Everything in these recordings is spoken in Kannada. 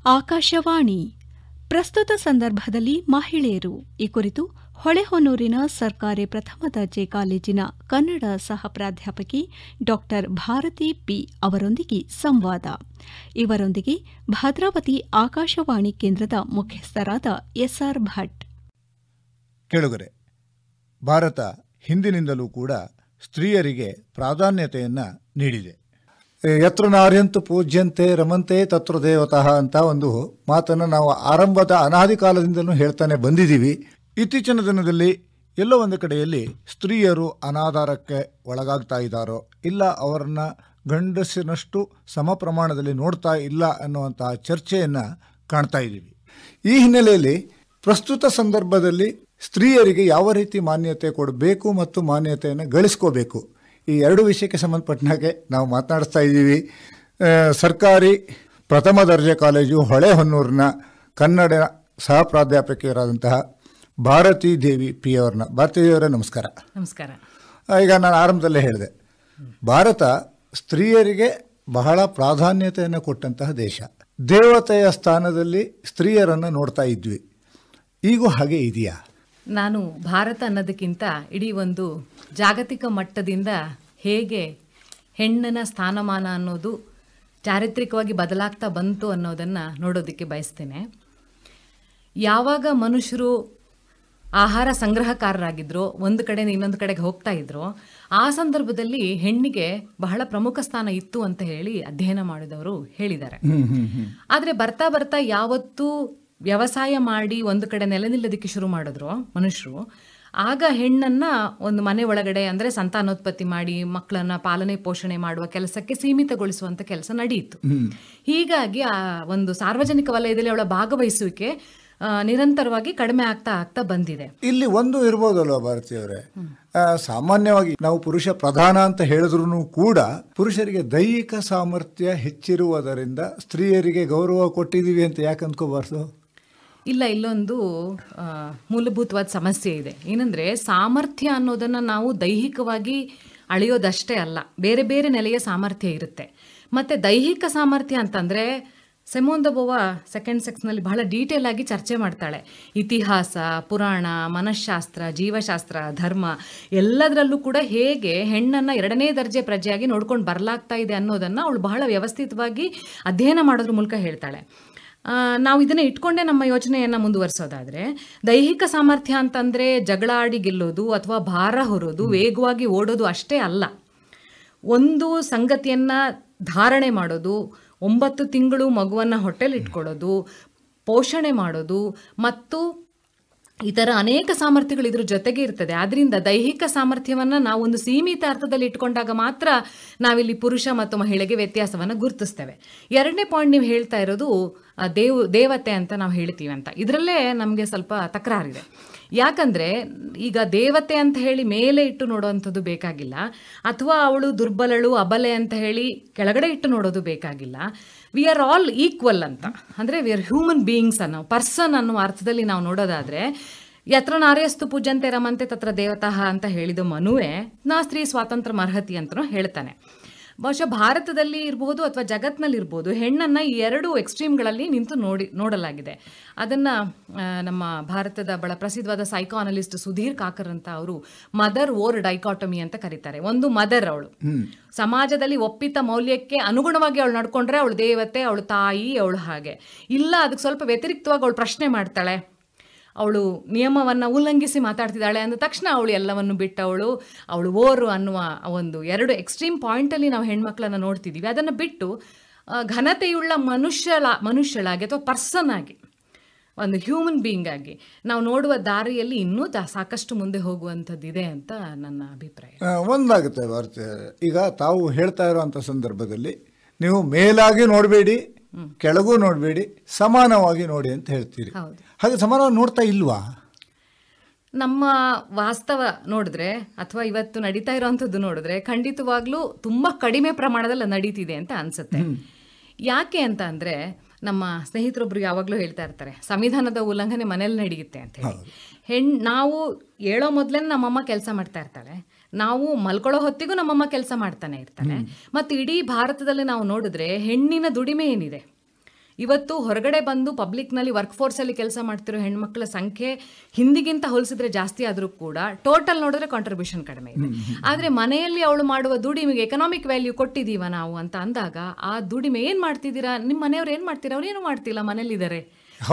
ಆಕಾಶವಾಣಿ ಪ್ರಸ್ತುತ ಸಂದರ್ಭದಲ್ಲಿ ಮಹಿಳೆಯರು ಈ ಕುರಿತು ಹೊಳೆಹೊನ್ನೂರಿನ ಸರ್ಕಾರಿ ಪ್ರಥಮ ದರ್ಜೆ ಕಾಲೇಜಿನ ಕನ್ನಡ ಸಹ ಪ್ರಾಧ್ಯಾಪಕಿ ಡಾ ಭಾರತಿ ಪಿ ಅವರೊಂದಿಗೆ ಸಂವಾದ. ಇವರೊಂದಿಗೆ ಭದ್ರಾವತಿ ಆಕಾಶವಾಣಿ ಕೇಂದ್ರದ ಮುಖ್ಯಸ್ಥರಾದ ಎಸ್ಆರ್ ಭಟ್. ಕೇಳುಗರೆ, ಭಾರತ ಹಿಂದಿನಿಂದಲೂ ಕೂಡ ಸ್ತ್ರೀಯರಿಗೆ ಪ್ರಾಧಾನ್ಯತೆಯನ್ನು ನೀಡಿದೆ. ಯತ್ರ ನಾರ್ಯಂತು ಪೂಜ್ಯಂತೆ ರಮಂತೆ ತತ್ರ ದೇವತಃ ಅಂತ ಒಂದು ಮಾತನ್ನು ನಾವು ಆರಂಭದ ಅನಾದಿ ಕಾಲದಿಂದಲೂ ಹೇಳ್ತಾನೆ ಬಂದಿದ್ದೀವಿ. ಇತ್ತೀಚಿನ ದಿನದಲ್ಲಿ ಎಲ್ಲೋ ಒಂದು ಕಡೆಯಲ್ಲಿ ಸ್ತ್ರೀಯರು ಅನಾಧಾರಕ್ಕೆ ಒಳಗಾಗ್ತಾ ಇದ್ದಾರೋ ಇಲ್ಲ ಅವರನ್ನು ಗಂಡಸಿನಷ್ಟು ಸಮ ಪ್ರಮಾಣದಲ್ಲಿ ನೋಡ್ತಾ ಇಲ್ಲ ಅನ್ನುವಂತಹ ಚರ್ಚೆಯನ್ನು ಕಾಣ್ತಾ ಇದ್ದೀವಿ. ಈ ಹಿನ್ನೆಲೆಯಲ್ಲಿ ಪ್ರಸ್ತುತ ಸಂದರ್ಭದಲ್ಲಿ ಸ್ತ್ರೀಯರಿಗೆ ಯಾವ ರೀತಿ ಮಾನ್ಯತೆ ಕೊಡಬೇಕು ಮತ್ತು ಮಾನ್ಯತೆಯನ್ನು ಗಳಿಸ್ಕೋಬೇಕು, ಈ ಎರಡು ವಿಷಯಕ್ಕೆ ಸಂಬಂಧಪಟ್ಟ ಹಾಗೆ ನಾವು ಮಾತನಾಡಿಸ್ತಾ ಇದ್ದೀವಿ. ಸರ್ಕಾರಿ ಪ್ರಥಮ ದರ್ಜೆ ಕಾಲೇಜು ಹೊಳೆಹೊನ್ನೂರಿನ ಕನ್ನಡ ಸಹ ಪ್ರಾಧ್ಯಾಪಕಿಯರಾದಂತಹ ಭಾರತೀ ದೇವಿ ಪಿ ಅವ್ರನ್ನ. ಭಾರತೀ ದೇವರೇ ನಮಸ್ಕಾರ. ನಮಸ್ಕಾರ. ಈಗ ನಾನು ಆರಂಭದಲ್ಲೇ ಹೇಳಿದೆ, ಭಾರತ ಸ್ತ್ರೀಯರಿಗೆ ಬಹಳ ಪ್ರಾಧಾನ್ಯತೆಯನ್ನು ಕೊಟ್ಟಂತಹ ದೇಶ. ದೇವತೆಯ ಸ್ಥಾನದಲ್ಲಿ ಸ್ತ್ರೀಯರನ್ನು ನೋಡ್ತಾ ಇದ್ವಿ. ಈಗೂ ಹಾಗೆ ಇದೆಯಾ? ನಾನು ಭಾರತ ಅನ್ನೋದಕ್ಕಿಂತ ಇಡೀ ಒಂದು ಜಾಗತಿಕ ಮಟ್ಟದಿಂದ ಹೇಗೆ ಹೆಣ್ಣಿನ ಸ್ಥಾನಮಾನ ಅನ್ನೋದು ಚಾರಿತ್ರಿಕವಾಗಿ ಬದಲಾಗ್ತಾ ಬಂತು ಅನ್ನೋದನ್ನು ನೋಡೋದಕ್ಕೆ ಬಯಸ್ತೇನೆ. ಯಾವಾಗ ಮನುಷ್ಯರು ಆಹಾರ ಸಂಗ್ರಹಕಾರರಾಗಿದ್ದರು, ಒಂದು ಕಡೆಯಿಂದ ಇನ್ನೊಂದು ಕಡೆಗೆ ಹೋಗ್ತಾ ಇದ್ರು, ಆ ಸಂದರ್ಭದಲ್ಲಿ ಹೆಣ್ಣಿಗೆ ಬಹಳ ಪ್ರಮುಖ ಸ್ಥಾನ ಇತ್ತು ಅಂತ ಹೇಳಿ ಅಧ್ಯಯನ ಮಾಡಿದವರು ಹೇಳಿದ್ದಾರೆ. ಆದರೆ ಬರ್ತಾ ಬರ್ತಾ ಯಾವತ್ತೂ ವ್ಯವಸಾಯ ಮಾಡಿ ಒಂದು ಕಡೆ ನೆಲೆ ನಿಲ್ಲೋದಕ್ಕೆ ಶುರು ಮಾಡಿದ್ರು ಮನುಷ್ಯರು, ಆಗ ಹೆಣ್ಣನ್ನು ಒಂದು ಮನೆ ಒಳಗಡೆ ಅಂದರೆ ಸಂತಾನೋತ್ಪತ್ತಿ ಮಾಡಿ ಮಕ್ಕಳನ್ನು ಪಾಲನೆ ಪೋಷಣೆ ಮಾಡುವ ಕೆಲಸಕ್ಕೆ ಸೀಮಿತಗೊಳಿಸುವಂಥ ಕೆಲಸ ನಡೆಯಿತು. ಹೀಗಾಗಿ ಆ ಒಂದು ಸಾರ್ವಜನಿಕ ವಲಯದಲ್ಲಿ ಅವಳ ಭಾಗವಹಿಸುವಿಕೆ ನಿರಂತರವಾಗಿ ಕಡಿಮೆ ಆಗ್ತಾ ಆಗ್ತಾ ಬಂದಿದೆ. ಇಲ್ಲಿ ಒಂದು ಇರ್ಬೋದಲ್ವ ಭಾರತೀಯವರೇ, ಸಾಮಾನ್ಯವಾಗಿ ನಾವು ಪುರುಷ ಪ್ರಧಾನ ಅಂತ ಹೇಳಿದ್ರು ಕೂಡ ಪುರುಷರಿಗೆ ದೈಹಿಕ ಸಾಮರ್ಥ್ಯ ಹೆಚ್ಚಿರುವುದರಿಂದ ಸ್ತ್ರೀಯರಿಗೆ ಗೌರವ ಕೊಟ್ಟಿದ್ದೀವಿ ಅಂತ ಯಾಕೆ ಅಂದ್ಕೋಬಾರ್ದು? ಇಲ್ಲ, ಇಲ್ಲೊಂದು ಮೂಲಭೂತವಾದ ಸಮಸ್ಯೆ ಇದೆ. ಏನಂದರೆ, ಸಾಮರ್ಥ್ಯ ಅನ್ನೋದನ್ನು ನಾವು ದೈಹಿಕವಾಗಿ ಅಳೆಯೋದಷ್ಟೇ ಅಲ್ಲ, ಬೇರೆ ಬೇರೆ ನೆಲೆಯ ಸಾಮರ್ಥ್ಯ ಇರುತ್ತೆ. ಮತ್ತು ದೈಹಿಕ ಸಾಮರ್ಥ್ಯ ಅಂತಂದರೆ ಸಿಮೋನ್ ದ ಬೋವಾ ಸೆಕೆಂಡ್ ಸೆಕ್ಸ್ನಲ್ಲಿ ಬಹಳ ಡೀಟೇಲ್ ಆಗಿ ಚರ್ಚೆ ಮಾಡ್ತಾಳೆ. ಇತಿಹಾಸ, ಪುರಾಣ, ಮನಃಶಾಸ್ತ್ರ, ಜೀವಶಾಸ್ತ್ರ, ಧರ್ಮ ಎಲ್ಲದರಲ್ಲೂ ಕೂಡ ಹೇಗೆ ಹೆಣ್ಣನ್ನು ಎರಡನೇ ದರ್ಜೆ ಪ್ರಜೆಯಾಗಿ ನೋಡ್ಕೊಂಡು ಬರಲಾಗ್ತಾ ಇದೆ ಅನ್ನೋದನ್ನು ಅವಳು ಬಹಳ ವ್ಯವಸ್ಥಿತವಾಗಿ ಅಧ್ಯಯನ ಮಾಡೋದ್ರ ಮೂಲಕ ಹೇಳ್ತಾಳೆ. ನಾವು ಇದನ್ನು ಇಟ್ಕೊಂಡೇ ನಮ್ಮ ಯೋಚನೆಯನ್ನು ಮುಂದುವರಿಸೋದಾದರೆ, ದೈಹಿಕ ಸಾಮರ್ಥ್ಯ ಅಂತಂದರೆ ಜಗಳ ಆಡಿ ಗೆಲ್ಲೋದು ಅಥವಾ ಭಾರ ಹೊರೋದು, ವೇಗವಾಗಿ ಓಡೋದು ಅಷ್ಟೇ ಅಲ್ಲ. ಒಂದು ಸಂಗತಿಯನ್ನು ಧಾರಣೆ ಮಾಡೋದು, 9 ತಿಂಗಳು ಮಗುವನ್ನು ಹೊಟ್ಟೆಲಿ ಇಟ್ಕೊಳ್ಳೋದು, ಪೋಷಣೆ ಮಾಡೋದು ಮತ್ತು ಇತರ ಅನೇಕ ಸಾಮರ್ಥ್ಯಗಳು ಇದ್ರ ಜೊತೆಗೆ ಇರ್ತದೆ. ಆದ್ದರಿಂದ ದೈಹಿಕ ಸಾಮರ್ಥ್ಯವನ್ನು ನಾವು ಒಂದು ಸೀಮಿತ ಅರ್ಥದಲ್ಲಿ ಇಟ್ಕೊಂಡಾಗ ಮಾತ್ರ ನಾವಿಲ್ಲಿ ಪುರುಷ ಮತ್ತು ಮಹಿಳೆಗೆ ವ್ಯತ್ಯಾಸವನ್ನು ಗುರುತಿಸ್ತೇವೆ. ಎರಡನೇ ಪಾಯಿಂಟ್ ನೀವು ಹೇಳ್ತಾ ಇರೋದು ದೇವತೆ ಅಂತ ನಾವು ಹೇಳ್ತೀವಿ ಅಂತ. ಇದರಲ್ಲೇ ನಮಗೆ ಸ್ವಲ್ಪ ತಕರಾರಿದೆ. ಯಾಕಂದರೆ ಈಗ ದೇವತೆ ಅಂತ ಹೇಳಿ ಮೇಲೆ ಇಟ್ಟು ನೋಡೋವಂಥದ್ದು ಬೇಕಾಗಿಲ್ಲ, ಅಥವಾ ಅವಳು ದುರ್ಬಲಳು ಅಬಲೆ ಅಂತ ಹೇಳಿ ಕೆಳಗಡೆ ಇಟ್ಟು ನೋಡೋದು ಬೇಕಾಗಿಲ್ಲ. ವಿ ಆರ್ ಆಲ್ ಈಕ್ವಲ್ ಅಂತ, ಅಂದರೆ ವಿ ಆರ್ ಹ್ಯೂಮನ್ ಬೀಯಿಂಗ್ಸ್ ಅನ್ನೋ ಪರ್ಸನ್ ಅನ್ನೋ ಅರ್ಥದಲ್ಲಿ ನಾವು ನೋಡೋದಾದರೆ, ಯತ್ರ ನಾರ್ಯಸ್ತು ಪೂಜ್ಯಂತೆ ರಮಂತೆ ತತ್ರ ದೇವತಃ ಅಂತ ಹೇಳಿದ ಮನುವೆ ನಾ ಸ್ತ್ರೀ ಸ್ವಾತಂತ್ರ್ಯ ಅರ್ಹತಿ ಅಂತಲೂ ಹೇಳ್ತಾನೆ. ಬಹುಶಃ ಭಾರತದಲ್ಲಿ ಇರ್ಬೋದು ಅಥವಾ ಜಗತ್ತಿನಲ್ಲಿರ್ಬೋದು ಹೆಣ್ಣನ್ನು ಈ ಎರಡು ಎಕ್ಸ್ಟ್ರೀಮ್ಗಳಲ್ಲಿ ನಿಂತು ನೋಡಲಾಗಿದೆ. ಅದನ್ನು ನಮ್ಮ ಭಾರತದ ಬಹಳ ಪ್ರಸಿದ್ಧವಾದ ಸೈಕೋ ಅನಲಿಸ್ಟ್ ಸುಧೀರ್ ಕಾಕರ್ ಅಂತ ಅವರು ಮದರ್ ಓರ್ ಡೈಕಾಟಮಿ ಅಂತ ಕರೀತಾರೆ. ಒಂದು ಮದರ್, ಅವಳು ಸಮಾಜದಲ್ಲಿ ಒಪ್ಪಿತ ಮೌಲ್ಯಕ್ಕೆ ಅನುಗುಣವಾಗಿ ಅವಳು ನಡ್ಕೊಂಡ್ರೆ ಅವಳು ದೇವತೆ, ಅವಳು ತಾಯಿ, ಅವಳು ಹಾಗೆ ಇಲ್ಲ, ಅದಕ್ಕೆ ಸ್ವಲ್ಪ ವ್ಯತಿರಿಕ್ತವಾಗಿ ಅವಳು ಪ್ರಶ್ನೆ ಮಾಡ್ತಾಳೆ, ಅವಳು ನಿಯಮವನ್ನು ಉಲ್ಲಂಘಿಸಿ ಮಾತಾಡ್ತಿದ್ದಾಳೆ ಅಂದ ತಕ್ಷಣ ಅವಳು ಎಲ್ಲವನ್ನು ಬಿಟ್ಟವಳು ಓರು ಅನ್ನುವ ಒಂದು ಎರಡು ಎಕ್ಸ್ಟ್ರೀಮ್ ಪಾಯಿಂಟಲ್ಲಿ ನಾವು ಹೆಣ್ಮಕ್ಳನ್ನು ನೋಡ್ತಿದ್ದೀವಿ. ಅದನ್ನು ಬಿಟ್ಟು ಘನತೆಯುಳ್ಳ ಮನುಷ್ಯಳಾಗಿ ಅಥವಾ ಪರ್ಸನ್ ಆಗಿ, ಒಂದು ಹ್ಯೂಮನ್ ಬೀಯಿಂಗ್ ಆಗಿ ನಾವು ನೋಡುವ ದಾರಿಯಲ್ಲಿ ಇನ್ನೂ ಸಾಕಷ್ಟು ಮುಂದೆ ಹೋಗುವಂಥದ್ದಿದೆ ಅಂತ ನನ್ನ ಅಭಿಪ್ರಾಯ. ಒಂದಾಗುತ್ತೆ ಭಾರತೀಯ, ಈಗ ತಾವು ಹೇಳ್ತಾ ಇರುವಂಥ ಸಂದರ್ಭದಲ್ಲಿ ನೀವು ಮೇಲಾಗಿ ನೋಡಬೇಡಿ, ಕೆಳಗೂ ನೋಡಬೇಡಿ, ಸಮಾನವಾಗಿ ನೋಡಿ ಅಂತ ಹೇಳ್ತೀರಿ. ಹಾಗೆ ಸಮಾನವಾಗಿ ನೋಡ್ತಾ ಇಲ್ವಾ? ನಮ್ಮ ವಾಸ್ತವ ನೋಡಿದ್ರೆ ಅಥವಾ ಇವತ್ತು ನಡೀತಾ ಇರೋವಂಥದ್ದು ನೋಡಿದ್ರೆ ಖಂಡಿತವಾಗ್ಲೂ ತುಂಬ ಕಡಿಮೆ ಪ್ರಮಾಣದಲ್ಲಿ ನಡೀತಿದೆ ಅಂತ ಅನಿಸುತ್ತೆ. ಯಾಕೆ ಅಂತ ಅಂದರೆ, ನಮ್ಮ ಸ್ನೇಹಿತರೊಬ್ಬರು ಯಾವಾಗಲೂ ಹೇಳ್ತಾ ಇರ್ತಾರೆ, ಸಂವಿಧಾನದ ಉಲ್ಲಂಘನೆ ಮನೇಲಿ ನಡೆಯುತ್ತೆ ಅಂತ ಹೇಳಿ. ನಾವು ಹೇಳೋ ಮೊದಲೇ ನಮ್ಮಮ್ಮ ಕೆಲಸ ಮಾಡ್ತಾ ಇರ್ತಾಳೆ, ನಾವು ಮಲ್ಕೊಳ್ಳೋ ಹೊತ್ತಿಗೂ ನಮ್ಮಮ್ಮ ಕೆಲಸ ಮಾಡ್ತಾನೆ ಇರ್ತಾನೆ. ಮತ್ತು ಇಡೀ ಭಾರತದಲ್ಲಿ ನಾವು ನೋಡಿದ್ರೆ ಹೆಣ್ಣಿನ ದುಡಿಮೆ ಏನಿದೆ ಇವತ್ತು ಹೊರಗಡೆ ಬಂದು ಪಬ್ಲಿಕ್ನಲ್ಲಿ ವರ್ಕ್ ಫೋರ್ಸಲ್ಲಿ ಕೆಲಸ ಮಾಡ್ತಿರೋ ಹೆಣ್ಮಕ್ಳ ಸಂಖ್ಯೆ ಹಿಂದಿಗಿಂತ ಹೋಲಿಸಿದ್ರೆ ಜಾಸ್ತಿ ಆದರೂ ಕೂಡ ಟೋಟಲ್ ನೋಡಿದ್ರೆ ಕಾಂಟ್ರಿಬ್ಯೂಷನ್ ಕಡಿಮೆ ಇದೆ. ಆದರೆ ಮನೆಯಲ್ಲಿ ಅವಳು ಮಾಡುವ ದುಡಿಮೆಗೆ ಎಕನಾಮಿಕ್ ವ್ಯಾಲ್ಯೂ ಕೊಟ್ಟಿದ್ದೀವ ನಾವು ಅಂತ ಅಂದಾಗ ಆ ದುಡಿಮೆ ಏನು ಮಾಡ್ತಿದ್ದೀರಾ, ನಿಮ್ಮ ಮನೆಯವ್ರು ಏನು ಮಾಡ್ತೀರಾ, ಅವ್ರು ಏನು ಮಾಡ್ತಿಲ್ಲ, ಮನೇಲಿದ್ದಾರೆ,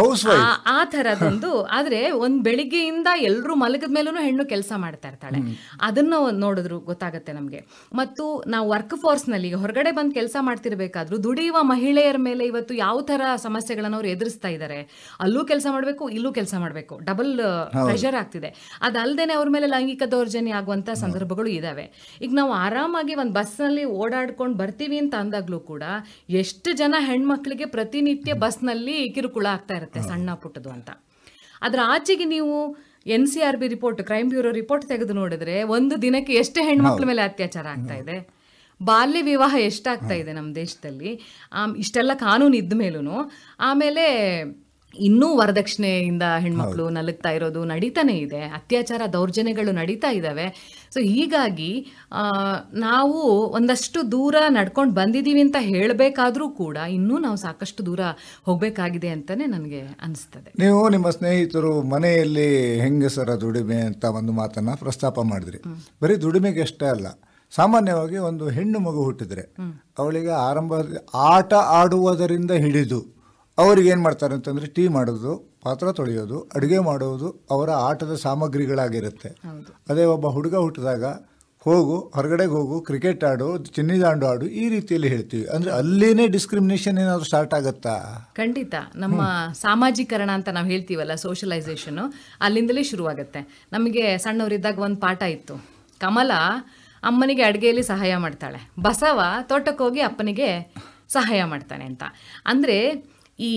ಆ ಥರದೊಂದು. ಆದರೆ ಒಂದು ಬೆಳಿಗ್ಗೆಯಿಂದ ಎಲ್ಲರೂ ಮಲಗದ ಮೇಲೂ ಹೆಣ್ಣು ಕೆಲಸ ಮಾಡ್ತಾ ಇರ್ತಾಳೆ. ಅದನ್ನು ನೋಡಿದ್ರು ಗೊತ್ತಾಗುತ್ತೆ ನಮಗೆ. ಮತ್ತು ನಾವು ವರ್ಕ್ ಫೋರ್ಸ್ನಲ್ಲಿ ಹೊರಗಡೆ ಬಂದು ಕೆಲಸ ಮಾಡ್ತಿರ್ಬೇಕಾದ್ರೂ ದುಡಿಯುವ ಮಹಿಳೆಯರ ಮೇಲೆ ಇವತ್ತು ಯಾವ ಥರ ಸಮಸ್ಯೆಗಳನ್ನು ಅವ್ರು ಎದುರಿಸ್ತಾ ಇದ್ದಾರೆ. ಅಲ್ಲೂ ಕೆಲಸ ಮಾಡಬೇಕು, ಇಲ್ಲೂ ಕೆಲಸ ಮಾಡಬೇಕು, ಡಬಲ್ ಪ್ರೆಷರ್ ಆಗ್ತಿದೆ. ಅದಲ್ಲದೆ ಅವ್ರ ಮೇಲೆ ಲೈಂಗಿಕ ದೌರ್ಜನ್ಯ ಆಗುವಂಥ ಸಂದರ್ಭಗಳು ಇದ್ದಾವೆ. ಈಗ ನಾವು ಆರಾಮಾಗಿ ಒಂದು ಬಸ್ನಲ್ಲಿ ಓಡಾಡ್ಕೊಂಡು ಬರ್ತೀವಿ ಅಂತ ಅಂದಾಗ್ಲೂ ಕೂಡ ಎಷ್ಟು ಜನ ಹೆಣ್ಮಕ್ಳಿಗೆ ಪ್ರತಿನಿತ್ಯ ಬಸ್ನಲ್ಲಿ ಕಿರುಕುಳ ಆಗ್ತಾ ಇರುತ್ತೆ, ಸಣ್ಣ ಪುಟ್ಟದು ಅಂತ. ಅದರ ಆಚೆಗೆ ನೀವು NCRB report, crime bureau report ತೆಗೆದು ನೋಡಿದ್ರೆ ಒಂದು ದಿನಕ್ಕೆ ಎಷ್ಟು ಹೆಣ್ಮಕ್ಳ ಮೇಲೆ ಅತ್ಯಾಚಾರ ಆಗ್ತಾ ಇದೆ, ಬಾಲ್ಯ ವಿವಾಹ ಎಷ್ಟಾಗ್ತಾ ಇದೆ ನಮ್ಮ ದೇಶದಲ್ಲಿ. ಇಷ್ಟೆಲ್ಲ ಕಾನೂನು ಇದ್ದ ಮೇಲೂ ಆಮೇಲೆ ಇನ್ನೂ ವರದಕ್ಷಿಣೆಯಿಂದ ಹೆಣ್ಮಕ್ಳು ನಲುಗ್ತಾ ಇರೋದು ನಡೀತಾನೆ ಇದೆ, ಅತ್ಯಾಚಾರ ದೌರ್ಜನ್ಯಗಳು ನಡೀತಾ ಇದ್ದಾವೆ. ಸೊ ಹೀಗಾಗಿ ನಾವು ಒಂದಷ್ಟು ದೂರ ನಡ್ಕೊಂಡು ಬಂದಿದ್ದೀವಿ ಅಂತ ಹೇಳಬೇಕಾದ್ರೂ ಕೂಡ ಇನ್ನೂ ನಾವು ಸಾಕಷ್ಟು ದೂರ ಹೋಗಬೇಕಾಗಿದೆ ಅಂತಲೇ ನನಗೆ ಅನಿಸ್ತದೆ. ನೀವು ನಿಮ್ಮ ಸ್ನೇಹಿತರು ಮನೆಯಲ್ಲಿ ಹೆಂಗಸರ ದುಡಿಮೆ ಅಂತ ಒಂದು ಮಾತನ್ನು ಪ್ರಸ್ತಾಪ ಮಾಡಿದ್ರಿ. ಬರೀ ದುಡಿಮೆಗೆ ಅಷ್ಟೇ ಅಲ್ಲ, ಸಾಮಾನ್ಯವಾಗಿ ಒಂದು ಹೆಣ್ಣು ಮಗು ಹುಟ್ಟಿದ್ರೆ ಅವಳಿಗೆ ಆಟ ಆಡುವುದರಿಂದ ಹಿಡಿದು ಅವ್ರಿಗೆ ಏನು ಮಾಡ್ತಾರೆ ಅಂತಂದರೆ ಟೀ ಮಾಡೋದು, ಪಾತ್ರ ತೊಳೆಯೋದು, ಅಡುಗೆ ಮಾಡೋದು ಅವರ ಆಟದ ಸಾಮಗ್ರಿಗಳಾಗಿರುತ್ತೆ. ಅದೇ ಒಬ್ಬ ಹುಡುಗ ಹುಟ್ಟಿದಾಗ ಹೊರಗಡೆಗೆ ಹೋಗು, ಕ್ರಿಕೆಟ್ ಆಡು, ಚಿನ್ನಿದಾಂಡು ಆಡು, ಈ ರೀತಿಯಲ್ಲಿ ಹೇಳ್ತೀವಿ. ಅಂದರೆ ಅಲ್ಲಿನೇ ಡಿಸ್ಕ್ರಿಮಿನೇಷನ್ ಏನಾದರೂ ಸ್ಟಾರ್ಟ್ ಆಗುತ್ತಾ? ಖಂಡಿತ. ನಮ್ಮ ಸಾಮಾಜೀಕರಣ ಅಂತ ನಾವು ಹೇಳ್ತೀವಲ್ಲ, ಸೋಷಲೈಸೇಷನು ಅಲ್ಲಿಂದಲೇ ಶುರುವಾಗುತ್ತೆ. ನಮಗೆ ಸಣ್ಣವರಿದ್ದಾಗ ಒಂದು ಪಾಠ ಇತ್ತು, ಕಮಲ ಅಮ್ಮನಿಗೆ ಅಡುಗೆಯಲ್ಲಿ ಸಹಾಯ ಮಾಡ್ತಾಳೆ, ಬಸವ ತೋಟಕ್ಕೆ ಹೋಗಿ ಅಪ್ಪನಿಗೆ ಸಹಾಯ ಮಾಡ್ತಾನೆ ಅಂತ. ಅಂದರೆ ಈ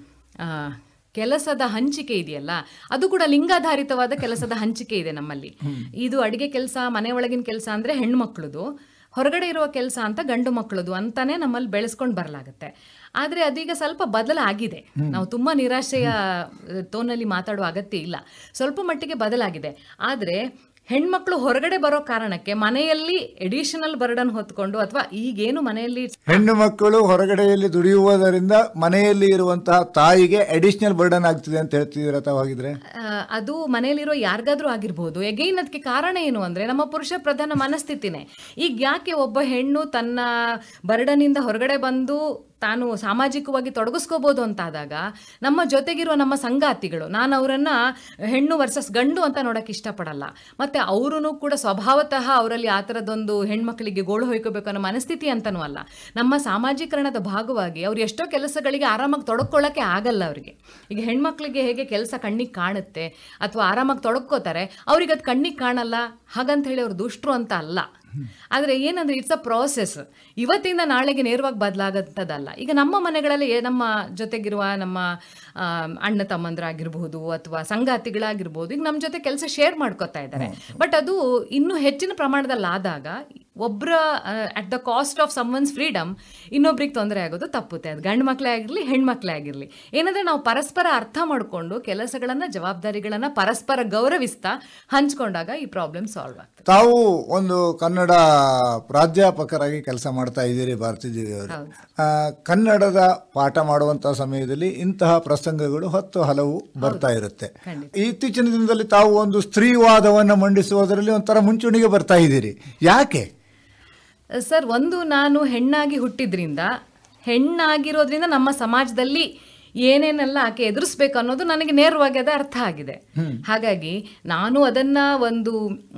ಕೆಲಸದ ಹಂಚಿಕೆ ಇದೆಯಲ್ಲ, ಅದು ಕೂಡ ಲಿಂಗಾಧಾರಿತವಾದ ಕೆಲಸದ ಹಂಚಿಕೆ ಇದೆ ನಮ್ಮಲ್ಲಿ. ಇದು ಅಡುಗೆ ಕೆಲಸ, ಮನೆ ಒಳಗಿನ ಕೆಲಸ ಅಂದರೆ ಹೆಣ್ಮಕ್ಳದು, ಹೊರಗಡೆ ಇರುವ ಕೆಲಸ ಅಂತ ಗಂಡು ಮಕ್ಕಳದು ಅಂತಾನೆ ನಮ್ಮಲ್ಲಿ ಬೆಳೆಸ್ಕೊಂಡು ಬರಲಾಗುತ್ತೆ. ಆದರೆ ಅದೀಗ ಸ್ವಲ್ಪ ಬದಲಾಗಿದೆ. ನಾವು ತುಂಬ ನಿರಾಶೆಯ ಟೋನಲ್ಲಿ ಮಾತಾಡುವ ಅಗತ್ಯ ಇಲ್ಲ, ಸ್ವಲ್ಪ ಮಟ್ಟಿಗೆ ಬದಲಾಗಿದೆ. ಆದರೆ ಹೆಣ್ಮಕ್ಳು ಹೊರಗಡೆ ಬರೋ ಕಾರಣಕ್ಕೆ ಮನೆಯಲ್ಲಿ ಎಡಿಷನಲ್ ಬರ್ಡನ್ ಹೊತ್ಕೊಂಡು, ಅಥವಾ ಈಗೇನು ಮನೆಯಲ್ಲಿ ಹೆಣ್ಣು ಮಕ್ಕಳು ಹೊರಗಡೆಯಲ್ಲಿ ದುಡಿಯುವುದರಿಂದ ಮನೆಯಲ್ಲಿ ಇರುವಂತಹ ತಾಯಿಗೆ ಅಡಿಷನಲ್ ಬರ್ಡನ್ ಆಗ್ತಿದೆ ಅಂತ ಹೇಳ್ತಿದ್ದೀರಾ ತಾವಾಗಿದ್ರೆ? ಅದು ಮನೆಯಲ್ಲಿರೋ ಯಾರಿಗಾದ್ರೂ ಆಗಿರ್ಬೋದು. ಎಗೈನ್ ಅದಕ್ಕೆ ಕಾರಣ ಏನು ಅಂದರೆ ನಮ್ಮ ಪುರುಷ ಪ್ರಧಾನ ಮನಸ್ಥಿತಿನೇ. ಈಗ ಯಾಕೆ ಒಬ್ಬ ಹೆಣ್ಣು ತನ್ನ ಬರ್ಡನಿಂದ ಹೊರಗಡೆ ಬಂದು ತಾನು ಸಾಮಾಜಿಕವಾಗಿ ತೊಡಗಿಸ್ಕೋಬೋದು ಅಂತಾದಾಗ ನಮ್ಮ ಜೊತೆಗಿರುವ ನಮ್ಮ ಸಂಗಾತಿಗಳು, ನಾನು ಅವರನ್ನು ಹೆಣ್ಣು ವರ್ಸಸ್ ಗಂಡು ಅಂತ ನೋಡೋಕ್ಕೆ ಇಷ್ಟಪಡಲ್ಲ. ಮತ್ತು ಅವರೂ ಕೂಡ ಸ್ವಭಾವತಃ ಅವರಲ್ಲಿ ಆ ಥರದೊಂದು ಹೆಣ್ಮಕ್ಳಿಗೆ ಗೋಳು ಹೊಯ್ಕೋಬೇಕು ಅನ್ನೋ ಮನಸ್ಥಿತಿ ಅಂತನೂ ಅಲ್ಲ. ನಮ್ಮ ಸಾಮಾಜೀಕರಣದ ಭಾಗವಾಗಿ ಅವ್ರು ಎಷ್ಟೋ ಕೆಲಸಗಳಿಗೆ ಆರಾಮಾಗಿ ತೊಡಕೊಳ್ಳೋಕ್ಕೆ ಆಗಲ್ಲ ಅವರಿಗೆ. ಈಗ ಹೆಣ್ಮಕ್ಳಿಗೆ ಹೇಗೆ ಕೆಲಸ ಕಣ್ಣಿಗೆ ಕಾಣುತ್ತೆ ಅಥವಾ ಆರಾಮಾಗಿ ತೊಡಕೋತಾರೆ, ಅವ್ರಿಗೆ ಅದು ಕಣ್ಣಿಗೆ ಕಾಣಲ್ಲ, ಹಾಗಂತ ಹೇಳಿ ಅವ್ರು ದುಷ್ಟರು ಅಂತ ಅಲ್ಲ. ಆದರೆ ಏನಂದರೆ ಇಟ್ಸ್ ಅ ಪ್ರಾಸೆಸ್, ಇವತ್ತಿಂದ ನಾಳೆಗೆ ನೇರವಾಗಿ ಬದಲಾಗಂಥದ್ದಲ್ಲ. ಈಗ ನಮ್ಮ ಮನೆಗಳಲ್ಲಿ ನಮ್ಮ ಜೊತೆಗಿರುವ ನಮ್ಮ ಅಣ್ಣ ತಮ್ಮಂದ್ರಾಗಿರ್ಬೋದು ಅಥವಾ ಸಂಗಾತಿಗಳಾಗಿರ್ಬೋದು, ಈಗ ನಮ್ಮ ಜೊತೆ ಕೆಲಸ ಶೇರ್ ಮಾಡ್ಕೋತಾ ಇದ್ದಾರೆ. ಬಟ್ ಅದು ಇನ್ನೂ ಹೆಚ್ಚಿನ ಪ್ರಮಾಣದಲ್ಲಿ ಆದಾಗ ಒಬ್ಬರ at the cost of someone's freedom ಇನ್ನೊಬ್ರಿಗೆ ತೊಂದರೆ ಆಗೋದು ತಪ್ಪುತ್ತೆ. ಅದು ಗಂಡು ಮಕ್ಕಳೇ ಆಗಿರಲಿ ಹೆಣ್ಮಕ್ಳೇ ಆಗಿರಲಿ. ಏನಂದರೆ ನಾವು ಪರಸ್ಪರ ಅರ್ಥ ಮಾಡಿಕೊಂಡು ಕೆಲಸಗಳನ್ನು, ಜವಾಬ್ದಾರಿಗಳನ್ನು ಪರಸ್ಪರ ಗೌರವಿಸ್ತಾ ಹಂಚ್ಕೊಂಡಾಗ ಈ ಪ್ರಾಬ್ಲಮ್ ಸಾಲ್ವ್ ಆಗ್ತದೆ. ತಾವು ಒಂದು ಕನ್ನಡ ಪ್ರಾಧ್ಯಾಪಕರಾಗಿ ಕೆಲಸ ಮಾಡ್ತಾ ಇದ್ದೀರಿ ಭಾರತಿ ದೇವಿ ಅವರು. ಕನ್ನಡದ ಪಾಠ ಮಾಡುವಂಥ ಸಮಯದಲ್ಲಿ ಇಂತಹ ಪ್ರಸಂಗಗಳು ಹಲವು ಬರ್ತಾ ಇರುತ್ತೆ. ಇತ್ತೀಚಿನ ದಿನದಲ್ಲಿ ತಾವು ಒಂದು ಸ್ತ್ರೀವಾದವನ್ನು ಮಂಡಿಸುವುದರಲ್ಲಿ ಒಂಥರ ಮುಂಚೂಣಿಗೆ ಬರ್ತಾ ಇದ್ದೀರಿ, ಯಾಕೆ ಸರ್? ಒಂದು, ನಾನು ಹೆಣ್ಣಾಗಿ ಹುಟ್ಟಿದ್ರಿಂದ, ಹೆಣ್ಣಾಗಿರೋದ್ರಿಂದ ನಮ್ಮ ಸಮಾಜದಲ್ಲಿ ಏನೇನೆಲ್ಲ ಆಕೆ ಎದುರಿಸ್ಬೇಕು ಅನ್ನೋದು ನನಗೆ ನೇರವಾಗಿ ಅದೇ ಅರ್ಥ ಆಗಿದೆ. ಹಾಗಾಗಿ ನಾನು ಅದನ್ನು ಒಂದು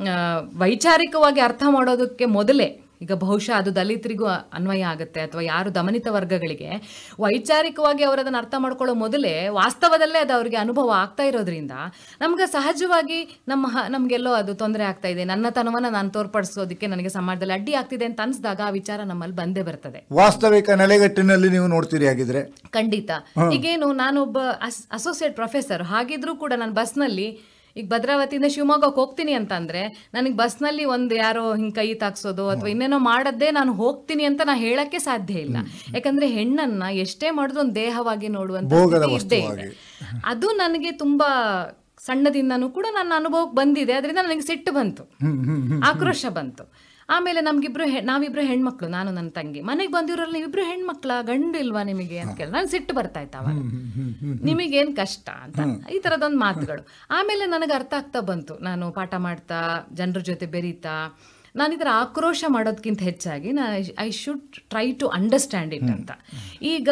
ವೈಚಾರಿಕವಾಗಿ ಅರ್ಥ ಮಾಡೋದಕ್ಕೆ ಮೊದಲೇ, ಈಗ ಬಹುಶಃ ಅದು ದಲಿತರಿಗೂ ಅನ್ವಯ ಆಗುತ್ತೆ ಅಥವಾ ಯಾರು ದಮನಿತ ವರ್ಗಗಳಿಗೆ ವೈಚಾರಿಕವಾಗಿ ಅವರು ಅದನ್ನು ಅರ್ಥ ಮಾಡ್ಕೊಳ್ಳೋ ಮೊದಲೇ ವಾಸ್ತವದಲ್ಲೇ ಅದು ಅವರಿಗೆ ಅನುಭವ ಆಗ್ತಾ ಇರೋದ್ರಿಂದ ನಮ್ಗೆ ಸಹಜವಾಗಿ ನಮಗೆಲ್ಲೋ ಅದು ತೊಂದರೆ ಆಗ್ತಾ ಇದೆ, ನನ್ನತನವನ್ನು ನಾನು ತೋರ್ಪಡಿಸೋದಕ್ಕೆ ನನಗೆ ಸಮಾಜದಲ್ಲಿ ಅಡ್ಡಿ ಆಗ್ತಿದೆ ಅಂತ ಅನಿಸಿದಾಗ ಆ ವಿಚಾರ ನಮ್ಮಲ್ಲಿ ಬಂದೇ ಬರ್ತದೆ. ವಾಸ್ತವಿಕ ನೆಲೆಗಟ್ಟಿನಲ್ಲಿ ನೀವು ನೋಡ್ತೀರಿ ಆಗಿದ್ರೆ? ಖಂಡಿತ. ಈಗೇನು ನಾನೊಬ್ಬ ಅಸೋಸಿಯೇಟ್ ಪ್ರೊಫೆಸರ್, ಹಾಗಿದ್ರೂ ಕೂಡ ನಾನು ಬಸ್ನಲ್ಲಿ ಈಗ ಭದ್ರಾವತಿಯಿಂದ ಶಿವಮೊಗ್ಗಕ್ಕೆ ಹೋಗ್ತೀನಿ ಅಂತಂದರೆ ನನಗೆ ಬಸ್ನಲ್ಲಿ ಒಂದು ಯಾರೋ ಹಿಂಗೆ ಕೈ ತಾಕ್ಸೋದು ಅಥವಾ ಇನ್ನೇನೋ ಮಾಡದ್ದೇ ನಾನು ಹೋಗ್ತೀನಿ ಅಂತ ನಾನು ಹೇಳೋಕ್ಕೆ ಸಾಧ್ಯ ಇಲ್ಲ. ಯಾಕಂದರೆ ಹೆಣ್ಣನ್ನು ಎಷ್ಟೇ ಮಾಡಿದ್ರು ಒಂದು ದೇಹವಾಗಿ ನೋಡುವಂಥ ಇದ್ದೇ ಇದೆ. ಅದು ನನಗೆ ತುಂಬ ಸಣ್ಣದಿಂದನೂ ಕೂಡ ನನ್ನ ಅನುಭವಕ್ಕೆ ಬಂದಿದೆ. ಅದರಿಂದ ನನಗೆ ಸಿಟ್ಟು ಬಂತು, ಆಕ್ರೋಶ ಬಂತು. ಆಮೇಲೆ ನಾವಿಬ್ರು ಹೆಣ್ಮಕ್ಳು, ನಾನು ನನ್ನ ತಂಗಿ. ಮನೆಗೆ ಬಂದಿರೋಲ್ಲ, ನೀವಿಬ್ರು ಹೆಣ್ಮಕ್ಳ, ಗಂಡು ಇಲ್ವಾ ನಿಮಗೆ ಅಂತ ಕೇಳಿ ನಾನು ಸಿಟ್ಟು ಬರ್ತಾ ಇತ್ತು ಅವಾಗ. ನಿಮಗೇನು ಕಷ್ಟ ಅಂತ, ಈ ಥರದೊಂದು ಮಾತುಗಳು. ಆಮೇಲೆ ನನಗೆ ಅರ್ಥ ಆಗ್ತಾ ಬಂತು, ನಾನು ಪಾಠ ಮಾಡ್ತಾ ಜನರ ಜೊತೆ ಬೆರೀತಾ ನಾನು ಇದರ ಆಕ್ರೋಶ ಮಾಡೋದಕ್ಕಿಂತ ಹೆಚ್ಚಾಗಿ I should try to understand it ಅಂತ. ಈಗ